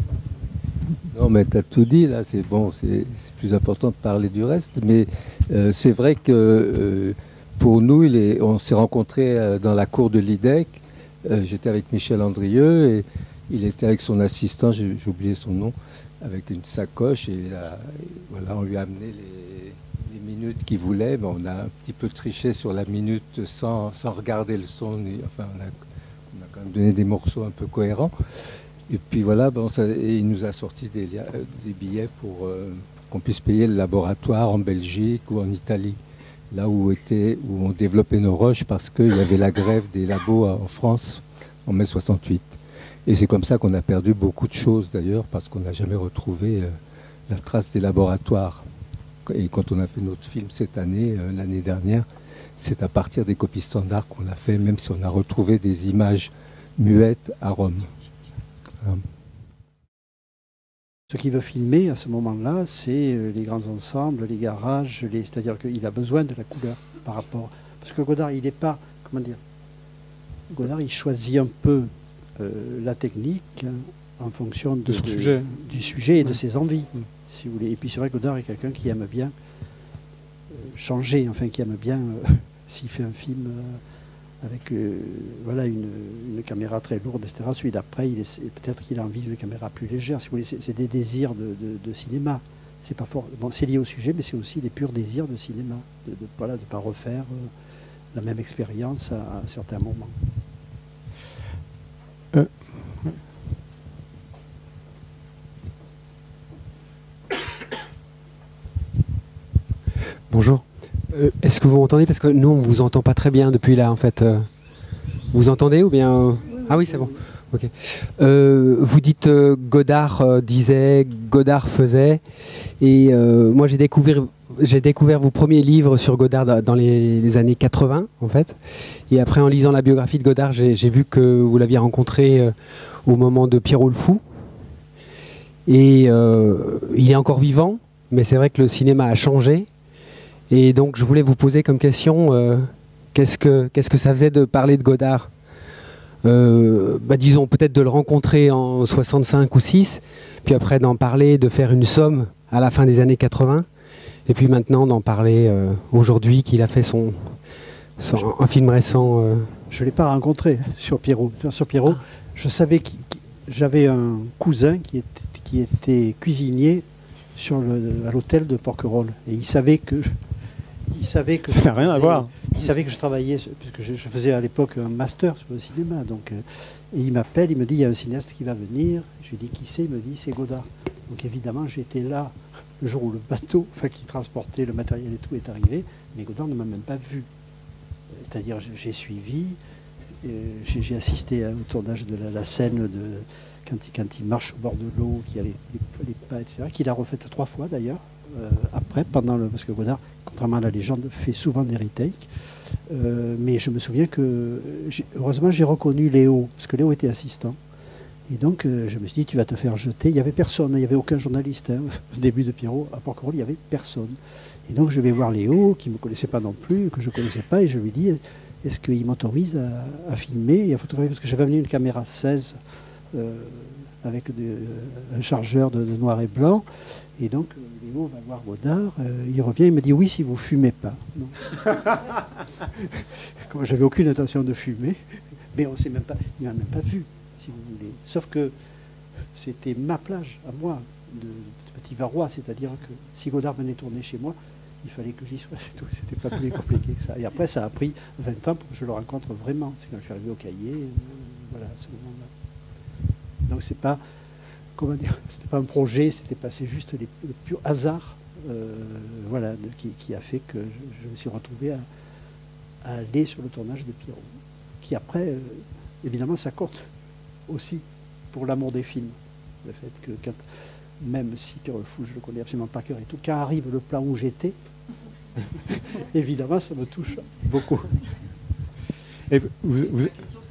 Non, mais tu as tout dit, là. C'est bon, c'est plus important de parler du reste. Mais euh, c'est vrai que euh, pour nous, il est, on s'est rencontrés euh, dans la cour de l'I D E C. Euh, J'étais avec Michel Andrieux et il était avec son assistant, j'ai oublié son nom, avec une sacoche, et, là, et voilà, on lui a amené les, les minutes qu'il voulait, mais on a un petit peu triché sur la minute sans, sans regarder le son, et, enfin on a, on a quand même donné des morceaux un peu cohérents, et puis voilà, bon, ça, et il nous a sorti des, des billets pour, euh, pour qu'on puisse payer le laboratoire en Belgique ou en Italie, là où, était, où on développait nos roches, parce qu'il y avait la grève des labos en France en mai soixante-huit. Et c'est comme ça qu'on a perdu beaucoup de choses d'ailleurs, parce qu'on n'a jamais retrouvé euh, la trace des laboratoires. Et quand on a fait notre film cette année, euh, l'année dernière, c'est à partir des copies standards qu'on a fait, même si on a retrouvé des images muettes à Rome. Voilà. Ce qu'il veut filmer à ce moment-là, c'est les grands ensembles, les garages, les... c'est-à-dire qu'il a besoin de la couleur par rapport... Parce que Godard, il n'est pas... Comment dire Godard, il choisit un peu Euh, la technique hein, en fonction de, de son de, sujet. du sujet et ouais. de ses envies, ouais. si vous voulez. Et puis c'est vrai que Godard est quelqu'un qui aime bien euh, changer, enfin qui aime bien, euh, s'il fait un film euh, avec euh, voilà, une, une caméra très lourde, et cetera. Celui d'après, peut-être qu'il a envie d'une caméra plus légère, si vous voulez. C'est des désirs de, de, de cinéma. C'est pas fort. Bon, c'est lié au sujet, mais c'est aussi des purs désirs de cinéma, de ne voilà, de pas refaire euh, la même expérience à, à certains moments. Euh. Bonjour. Euh, Est-ce que vous m'entendez? Parce que nous, on ne vous entend pas très bien depuis là, en fait. Euh, Vous entendez ou bien euh... Ah oui, c'est bon. Ok. Euh, vous dites euh, Godard euh, disait, Godard faisait, et euh, moi j'ai découvert, j'ai découvert vos premiers livres sur Godard dans les, les années quatre-vingts en fait, et après en lisant la biographie de Godard, j'ai, j'ai vu que vous l'aviez rencontré euh, au moment de Pierrot le Fou, et euh, il est encore vivant, mais c'est vrai que le cinéma a changé, et donc je voulais vous poser comme question, euh, qu'est-ce que, qu'est-ce que ça faisait de parler de Godard? Euh, bah disons peut-être de le rencontrer en soixante-cinq ou six, puis après d'en parler, de faire une somme à la fin des années quatre-vingts, et puis maintenant d'en parler euh, aujourd'hui qu'il a fait son, son un film récent. Euh... Je ne l'ai pas rencontré sur Pierrot. Sur Pierrot, ah. je savais que j'avais un cousin qui était, qui était cuisinier sur le, à l'hôtel de Porquerolles, et il savait que il savait que ça n'a rien à voir. Il savait que je travaillais, puisque je, je faisais à l'époque un master sur le cinéma. Donc, euh, et il m'appelle, il me dit, il y a un cinéaste qui va venir. Je lui dis, qui c'est? Il me dit, c'est Godard. Donc évidemment, j'étais là le jour où le bateau, enfin, qui transportait le matériel et tout est arrivé, mais Godard ne m'a même pas vu. C'est-à-dire, j'ai suivi, euh, j'ai, j'ai assisté au tournage de la, la scène de, quand, il, quand il marche au bord de l'eau, qu'il y a les, les, les pas, et cetera, qu'il a refait trois fois d'ailleurs. Euh, après, pendant le, parce que Godard, contrairement à la légende, fait souvent des retakes. Euh, mais je me souviens que, j'ai, heureusement, j'ai reconnu Léo, parce que Léo était assistant. Et donc, euh, je me suis dit, tu vas te faire jeter. Il n'y avait personne, il n'y avait aucun journaliste. Hein. Au début de Pierrot, à Porquerolles, il n'y avait personne. Et donc, je vais voir Léo, qui ne me connaissait pas non plus, que je ne connaissais pas, et je lui dis, est-ce qu'il m'autorise à, à filmer et à photographier? Parce que j'avais amené une caméra seize euh, avec de, un chargeur de, de noir et blanc. Et donc, Léo va voir Godard, euh, il revient, il me dit, oui, si vous ne fumez pas. Comme j'avais aucune intention de fumer, mais on sait même pas, il ne m'a même pas vu, si vous voulez. Sauf que c'était ma plage, à moi, de, de Petit Varrois, c'est-à-dire que si Godard venait tourner chez moi, il fallait que j'y sois, c'est tout. C'était pas plus compliqué que ça. Et après, ça a pris vingt ans pour que je le rencontre vraiment. C'est quand je suis arrivé au Cahier, euh, voilà, à ce moment-là. Donc, c'est pas... Comment dire, c'était pas un projet, c'était pas, c'est juste les, le pur hasard, euh, voilà, de, qui, qui a fait que je, je me suis retrouvé à, à aller sur le tournage de Pierrot, qui après, euh, évidemment, ça compte aussi pour l'amour des films, le fait que quand, même si Pierrot le Fou, je le connais absolument par cœur et tout, quand arrive le plan où j'étais, évidemment, ça me touche beaucoup. Et vous, vous...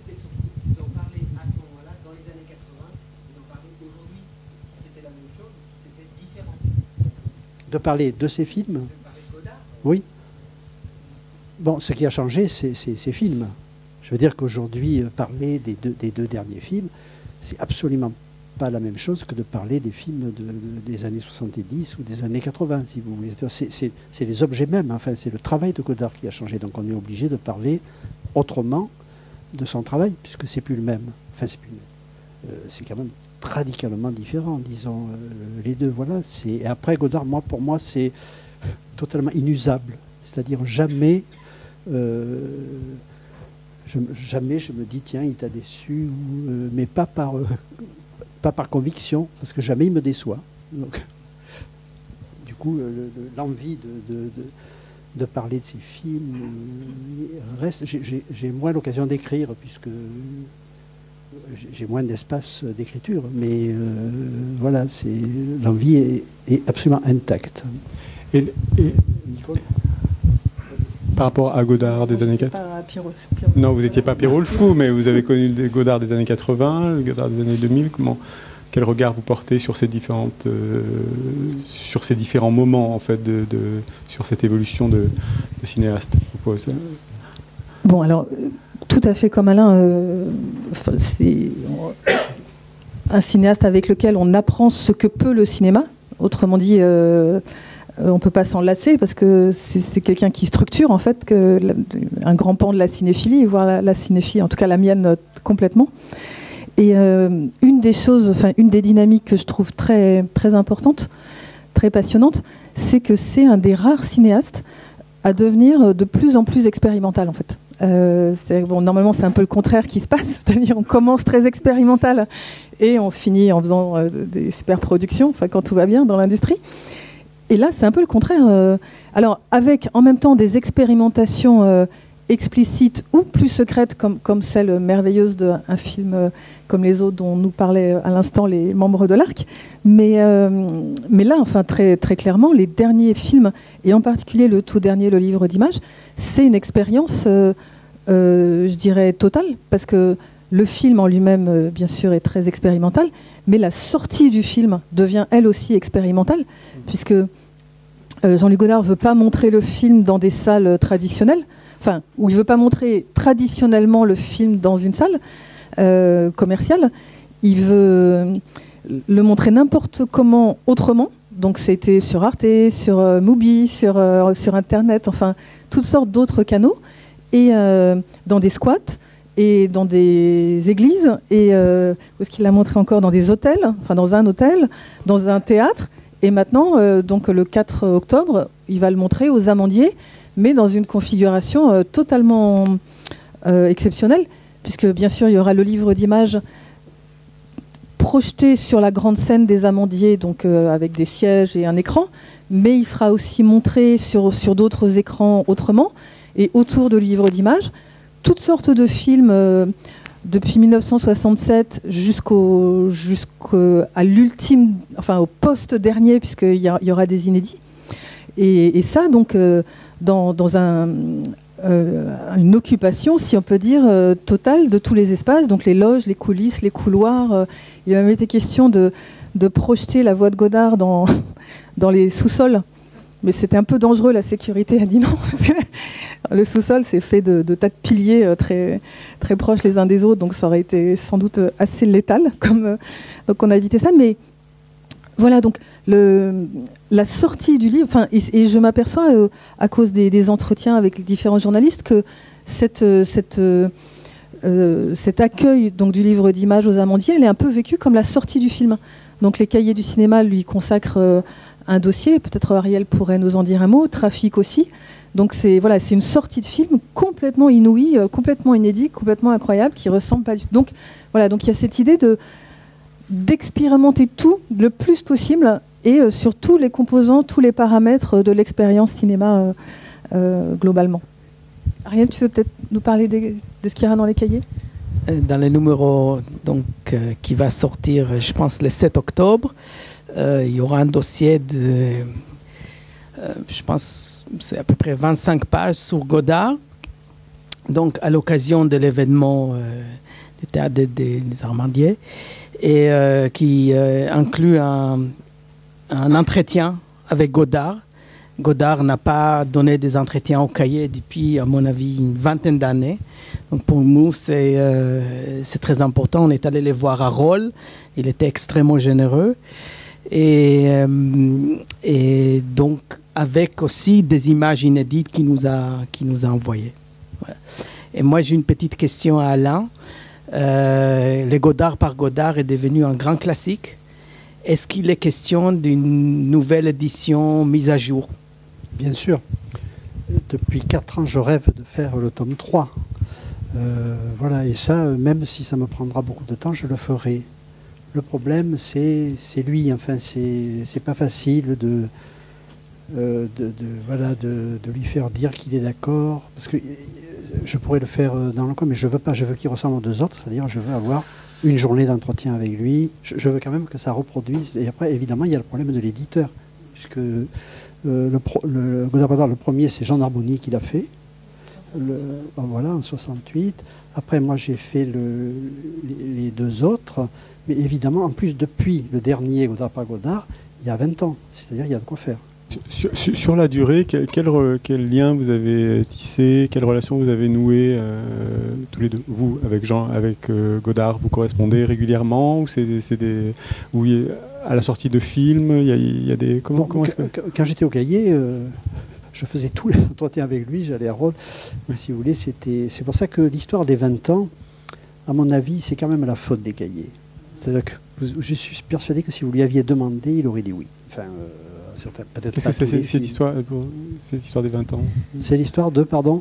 De parler de ces films? Oui. Bon, ce qui a changé, c'est ces films. Je veux dire qu'aujourd'hui, parler des deux, des deux derniers films, c'est absolument pas la même chose que de parler des films de, de, des années soixante-dix ou des années quatre-vingts, si vous voulez. C'est les objets mêmes, enfin, c'est le travail de Godard qui a changé. Donc on est obligé de parler autrement de son travail, puisque c'est plus le même. Enfin, c'est plus le même. Euh, c'est quand même radicalement différent, disons, euh, les deux, voilà. Et après, Godard, moi, pour moi, c'est totalement inusable. C'est-à-dire, jamais, euh, je, jamais je me dis, tiens, il t'a déçu, ou, euh, mais pas par, euh, pas par conviction, parce que jamais il me déçoit. Donc, du coup, l'envie de, de, de, de parler de ces films euh, reste. J'ai moins l'occasion d'écrire, puisque j'ai moins d'espace d'écriture, mais euh, voilà, c'est l'envie est, est absolument intacte. Et, et par rapport à Godard des années quatre-vingts, non, vous n'étiez pas Pierrot le Fou, mais vous avez connu le Godard des années quatre-vingts, le Godard des années deux mille. Comment, quel regard vous portez sur ces différentes, euh, sur ces différents moments en fait, de, de sur cette évolution de, de cinéaste? Bon, alors. Tout à fait comme Alain, euh, c'est un cinéaste avec lequel on apprend ce que peut le cinéma. Autrement dit, euh, on ne peut pas s'en lasser parce que c'est quelqu'un qui structure en fait que la, un grand pan de la cinéphilie, voire la, la cinéphilie, en tout cas la mienne euh, complètement. Et euh, une des choses, enfin une des dynamiques que je trouve très très importante, très passionnante, c'est que c'est un des rares cinéastes à devenir de plus en plus expérimental en fait. Euh, bon, normalement, c'est un peu le contraire qui se passe, c'est-à-dire on commence très expérimental et on finit en faisant euh, des super productions, enfin quand tout va bien dans l'industrie. Et là, c'est un peu le contraire. Euh, alors, avec en même temps des expérimentations euh, explicite ou plus secrète, comme, comme celle merveilleuse d'un film euh, comme les autres dont nous parlaient à l'instant les membres de l'Arc. Mais, euh, mais là, enfin, très, très clairement, les derniers films, et en particulier le tout dernier, le livre d'images, c'est une expérience, euh, euh, je dirais, totale, parce que le film en lui-même, euh, bien sûr, est très expérimental, mais la sortie du film devient elle aussi expérimentale, puisque euh, Jean-Luc Godard ne veut pas montrer le film dans des salles traditionnelles, enfin, où il ne veut pas montrer traditionnellement le film dans une salle euh, commerciale, il veut le montrer n'importe comment autrement. Donc c'était sur Arte, sur euh, Mubi, sur, euh, sur Internet, enfin toutes sortes d'autres canaux, et euh, dans des squats, et dans des églises, et euh, où est-ce qu'il l'a montré encore, dans des hôtels, enfin dans un hôtel, dans un théâtre, et maintenant, euh, donc le quatre octobre, il va le montrer aux Amandiers, mais dans une configuration euh, totalement euh, exceptionnelle, puisque bien sûr il y aura le livre d'images projeté sur la grande scène des Amandiers, donc euh, avec des sièges et un écran, mais il sera aussi montré sur, sur d'autres écrans autrement, et autour de livres d'images, toutes sortes de films, euh, depuis mille neuf cent soixante-sept jusqu'au, jusqu'à l'ultime, enfin au post-dernier, puisqu'il y, y aura des inédits. Et, et ça, donc, euh, dans, dans un, euh, une occupation, si on peut dire, euh, totale de tous les espaces, donc les loges, les coulisses, les couloirs. Euh, il a même été question de, de projeter la voix de Godard dans, dans les sous-sols. Mais c'était un peu dangereux, la sécurité a dit non. Le sous-sol, c'est fait de, de tas de piliers euh, très, très proches les uns des autres, donc ça aurait été sans doute assez létal. Comme, euh, donc on a évité ça. Mais voilà, donc le, la sortie du livre, et, et je m'aperçois, euh, à cause des, des entretiens avec les différents journalistes, que cette, cette, euh, cet accueil donc, du livre d'images aux Amandiers, elle est un peu vécue comme la sortie du film. Donc les cahiers du cinéma lui consacrent euh, un dossier, peut-être Ariel pourrait nous en dire un mot, Trafic aussi. Donc c'est voilà, c'est une sortie de film complètement inouïe, euh, complètement inédite, complètement incroyable, qui ressemble pas du tout. Donc voilà, donc il y a cette idée de d'expérimenter tout le plus possible et euh, sur tous les composants, tous les paramètres de l'expérience cinéma euh, euh, globalement. Ariel, tu veux peut-être nous parler des, de ce qu'il y aura dans les cahiers ? Dans le numéro donc, euh, qui va sortir, je pense, le sept octobre, euh, il y aura un dossier de, euh, je pense, c'est à peu près vingt-cinq pages sur Godard. Donc, à l'occasion de l'événement euh, du théâtre des, des Amandiers, et euh, qui euh, inclut un, un entretien avec Godard. Godard n'a pas donné des entretiens au cahier depuis, à mon avis, une vingtaine d'années. Donc pour nous, c'est euh, c'est très important. On est allé les voir à Rolles. Il était extrêmement généreux. Et, euh, et donc, avec aussi des images inédites qu'il nous a, qu'il nous a envoyées. Voilà. Et moi, j'ai une petite question à Alain. Euh, le Godard par Godard est devenu un grand classique. Est-ce qu'il est question d'une nouvelle édition mise à jour ? Bien sûr. Depuis quatre ans, je rêve de faire le tome trois. Euh, voilà, et ça, même si ça me prendra beaucoup de temps, je le ferai. Le problème, c'est lui. Enfin, c'est pas facile de, euh, de, de, voilà, de, de lui faire dire qu'il est d'accord. Parce que je pourrais le faire dans le coin, mais je veux pas. Je veux qu'il ressemble aux deux autres. C'est-à-dire, je veux avoir une journée d'entretien avec lui. Je, je veux quand même que ça reproduise. Et après, évidemment, il y a le problème de l'éditeur. Puisque euh, le, pro, le, le, le premier, c'est Jean Narboni qui l'a fait. Le, ben voilà, en soixante-huit. Après, moi, j'ai fait le, les, les deux autres. Mais évidemment, en plus, depuis le dernier Godard par Godard, il y a vingt ans. C'est-à-dire, il y a de quoi faire. Sur, sur, sur la durée, quel, quel, quel lien vous avez tissé, quelle relation vous avez noué euh, tous les deux? Vous, avec Jean, avec euh, Godard, vous correspondez régulièrement ou c'est des, ou y, à la sortie de films, il y a, y a des comment, bon, comment est-ce que... Quand j'étais au cahier, euh, je faisais tous les entretiens avec lui, j'allais à Rolles. Mais si vous voulez, c'était, c'est pour ça que l'histoire des vingt ans, à mon avis, c'est quand même la faute des cahiers. C'est-à-dire que vous, je suis persuadé que si vous lui aviez demandé, il aurait dit oui. Enfin. Euh, Qu'est-ce que c'est cette, cette histoire, cette histoire des vingt ans? C'est l'histoire de, pardon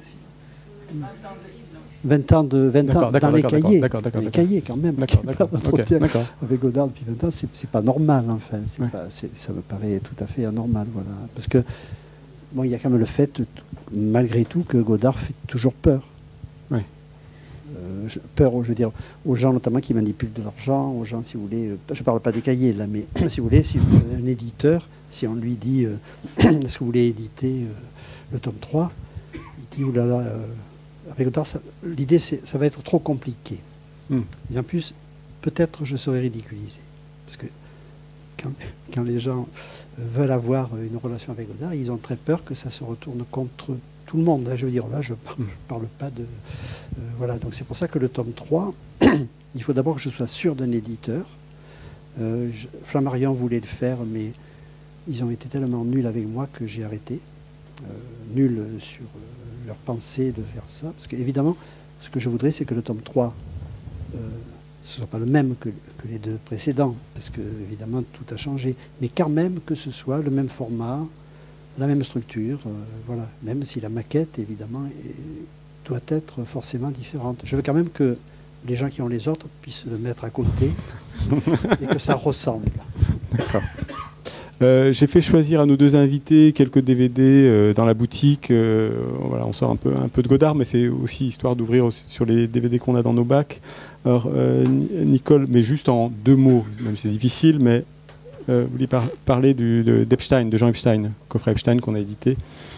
vingt ans, de, vingt ans dans les cahiers. Dans les cahiers, quand même. D'accord. Avec Godard depuis vingt ans, c'est pas normal, enfin. Pas, ça me paraît tout à fait anormal, voilà. Parce que bon, il y a quand même le fait, malgré tout, que Godard fait toujours peur. Oui. Euh, je- peur, je veux dire, aux gens notamment qui manipulent de l'argent, aux gens, si vous voulez, euh, je ne parle pas des cahiers là, mais si vous voulez, si vous avez un éditeur, si on lui dit, euh, est-ce que vous voulez éditer euh, le tome trois, il dit, oulala, euh, avec Godard, ça- l'idée, c'est ça va être trop compliqué. Mm. Et en plus, peut-être je serai ridiculisé. Parce que quand, quand les gens euh, veulent avoir une relation avec Godard, ils ont très peur que ça se retourne contre tout le monde. Là, je veux dire, là, je ne parle pas de... euh, voilà, donc c'est pour ça que le tome trois, il faut d'abord que je sois sûr d'un éditeur. Euh, je- Flammarion voulait le faire, mais ils ont été tellement nuls avec moi que j'ai arrêté. Euh, nuls sur euh, leur pensée de faire ça. Parce qu'évidemment, ce que je voudrais, c'est que le tome trois, euh, ce ne soit pas le même que, que les deux précédents, parce que évidemment tout a changé, mais quand même que ce soit le même format, la même structure, euh, voilà. Même si la maquette, évidemment, est- doit être forcément différente. Je veux quand même que les gens qui ont les ordres puissent le mettre à côté et que ça ressemble. D'accord. Euh, J'ai fait choisir à nos deux invités quelques D V D euh, dans la boutique. Euh, voilà, on sort un peu, un peu de Godard, mais c'est aussi histoire d'ouvrir aussi sur les D V D qu'on a dans nos bacs. Alors, euh, Nicole, mais juste en deux mots, même si c'est difficile, mais euh, vous vouliez par- parler du- de- d'Epstein, de Jean Epstein, coffret Epstein qu'on a édité.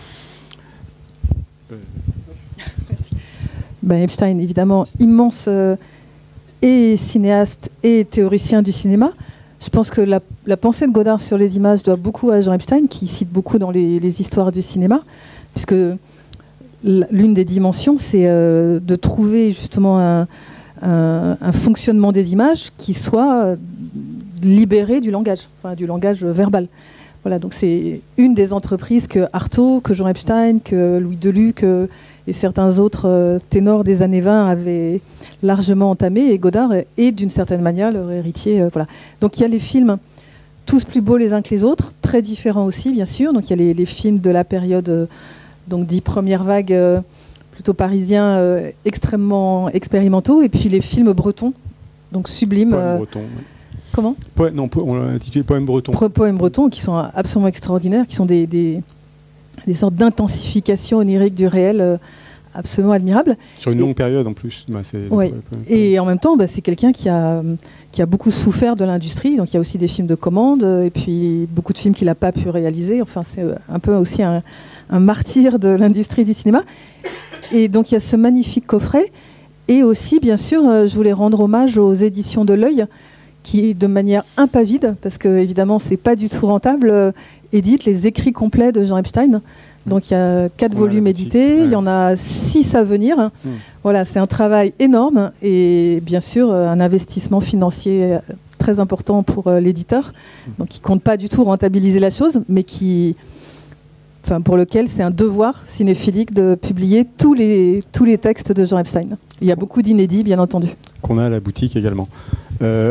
Ben, Epstein, évidemment, immense euh, et cinéaste et théoricien du cinéma. Je pense que la, la pensée de Godard sur les images doit beaucoup à Jean Epstein, qui cite beaucoup dans les, les histoires du cinéma, puisque l- l'une des dimensions, c'est euh, de trouver justement un, un- un fonctionnement des images qui soit euh, libéré du langage, enfin du langage verbal. Voilà, donc c'est une des entreprises que Artaud, que Jean Epstein, que Louis Deluc euh, et certains autres euh, ténors des années vingt avaient largement entamé, et Godard est, est, d'une certaine manière leur héritier. euh, voilà. Donc il y a les films tous plus beaux les uns que les autres, très différents aussi bien sûr. Donc il y a les, les films de la période euh, donc dit première vague, euh, plutôt parisiens, euh, extrêmement expérimentaux, et puis les films bretons, donc sublimes. Poème euh, breton. ouais. comment Poème- non, po- on l'a intitulé Poème breton. Pro- poèmes bretons qui sont absolument extraordinaires, qui sont des, des, des sortes d'intensification onirique du réel euh, absolument admirables. Sur une Et- longue période en plus. Bah, c'est- Oui. ouais, ouais, ouais. Et en même temps, bah, c'est quelqu'un qui a, qui a beaucoup souffert de l'industrie. Donc il y a aussi des films de commande, euh, et puis beaucoup de films qu'il n'a pas pu réaliser. Enfin, c'est euh, un peu aussi un, un martyr de l'industrie du cinéma. Et donc il y a ce magnifique coffret. Et aussi, bien sûr, euh, je voulais rendre hommage aux éditions de l'Œil, qui, de manière impavide, parce que évidemment, c'est pas du tout rentable, euh, édite les écrits complets de Jean Epstein. Donc il y a quatre On a la volumes boutique, édités, ouais. il y en a six à venir. Mm. Voilà, c'est un travail énorme et bien sûr euh, un investissement financier euh, très important pour euh, l'éditeur. Donc qui compte pas du tout rentabiliser la chose, mais qui, enfin pour lequel c'est un devoir cinéphilique de publier tous les tous les textes de Jean Epstein. Il y a beaucoup d'inédits, bien entendu. Qu'on a à la boutique également. Euh,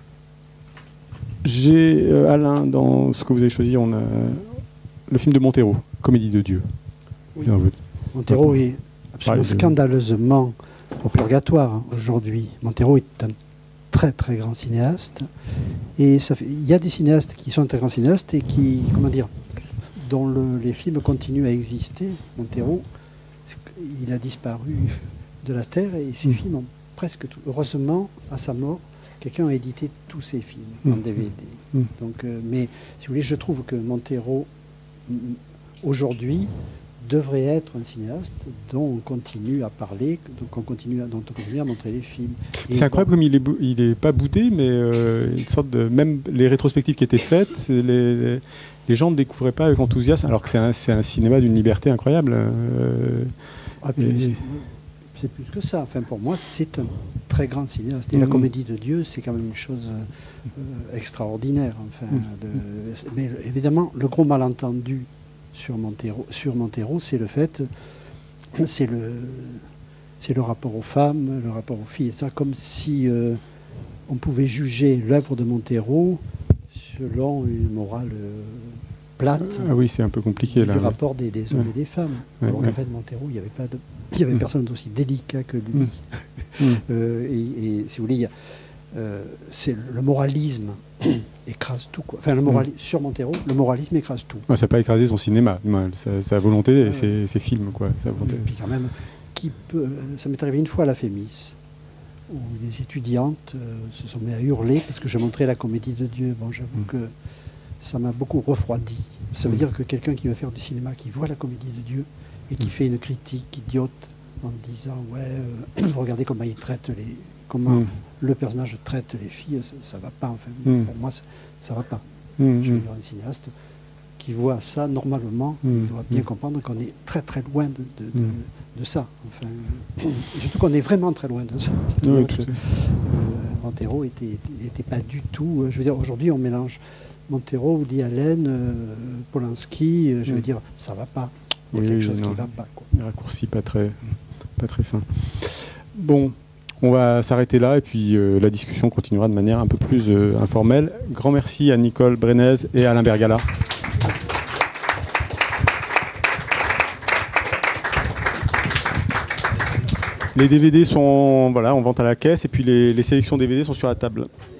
J'ai, euh, Alain, dans ce que vous avez choisi, on a le film de Montero, Comédie de Dieu. Oui. Bien, vous- Montero est absolument Parlez de- scandaleusement au purgatoire hein, aujourd'hui. Montero est un très très grand cinéaste. Et ça fait- il y a des cinéastes qui sont très grands cinéastes et qui, comment dire, dont le- les films continuent à exister. Montero, il a disparu de la Terre et ses Mm. films ont presque tout. Heureusement, à sa mort, quelqu'un a édité tous ses films Mm. en D V D. Mm. Donc, euh, mais si vous voulez, je trouve que Montero, mm, aujourd'hui, devrait être un cinéaste dont on continue à parler, donc on continue à, dont on continue à montrer les films. Et C'est incroyable comme il est, bou- il est pas boudé, mais euh, une sorte de même les rétrospectives qui étaient faites, c'est les, les, les gens ne découvraient pas avec enthousiasme, alors que c'est un, c'est un cinéma d'une liberté incroyable. euh, Ah, puis, et- c'est- c'est plus que ça. Enfin, pour moi, c'est un très grand cinéaste. Et la Mhm. Comédie de Dieu, c'est quand même une chose euh, extraordinaire. Enfin, Mhm. de- mais évidemment, le gros malentendu sur Montero, sur Montero, c'est le fait, c'est le, c'est le rapport aux femmes, le rapport aux filles. C'est comme si euh, on pouvait juger l'œuvre de Montero selon une morale euh, plate. Ah oui, c'est un peu compliqué du là. ouais. rapport des, des hommes Ouais. et des femmes. Ouais, Alors ouais. qu'en fait, Montero, il n'y avait pas de, il y avait Mm. personne d'aussi délicat que lui. Mm. Mm. Euh, et, et si vous voulez, il y a, euh, c'est le moralisme écrase tout, quoi. Enfin, le morali- mmh. sur Montero, le moralisme écrase tout. Ouais, ça n'a pas écrasé son cinéma, sa, sa volonté et ses, ses films, quoi. Sa volonté. Et puis quand même, qui peut, ça m'est arrivé une fois à la Fémis, où les étudiantes euh, se sont mis à hurler parce que je montrais la Comédie de Dieu. Bon, j'avoue mmh. que ça m'a beaucoup refroidi. Ça veut mmh. dire que quelqu'un qui veut faire du cinéma, qui voit la Comédie de Dieu et qui mmh. fait une critique idiote en disant ouais, euh, regardez comment il traite les, comment mmh. le personnage traite les filles, ça, ça va pas. Enfin, mmh. pour moi, ça, ça va pas. Mmh. Je veux dire, un cinéaste qui voit ça normalement, mmh. il doit bien mmh. comprendre qu'on est très très loin de, de, de, de ça. Enfin, et surtout qu'on est vraiment très loin de ça. C'est-à-dire oui, que euh, Montero était, était pas du tout. Euh, je veux dire, aujourd'hui, on mélange Montero, Woody Allen, euh, Polanski. Euh, je veux mmh. dire, ça va pas. Il y a oui, quelque chose non, qui va pas. Quoi. Les raccourcis pas très, pas très fins. Bon. On va s'arrêter là et puis euh, la discussion continuera de manière un peu plus euh, informelle. Grand merci à Nicole Brenez et à Alain Bergala. Les D V D sont voilà, en vente à la caisse et puis les, les sélections D V D sont sur la table.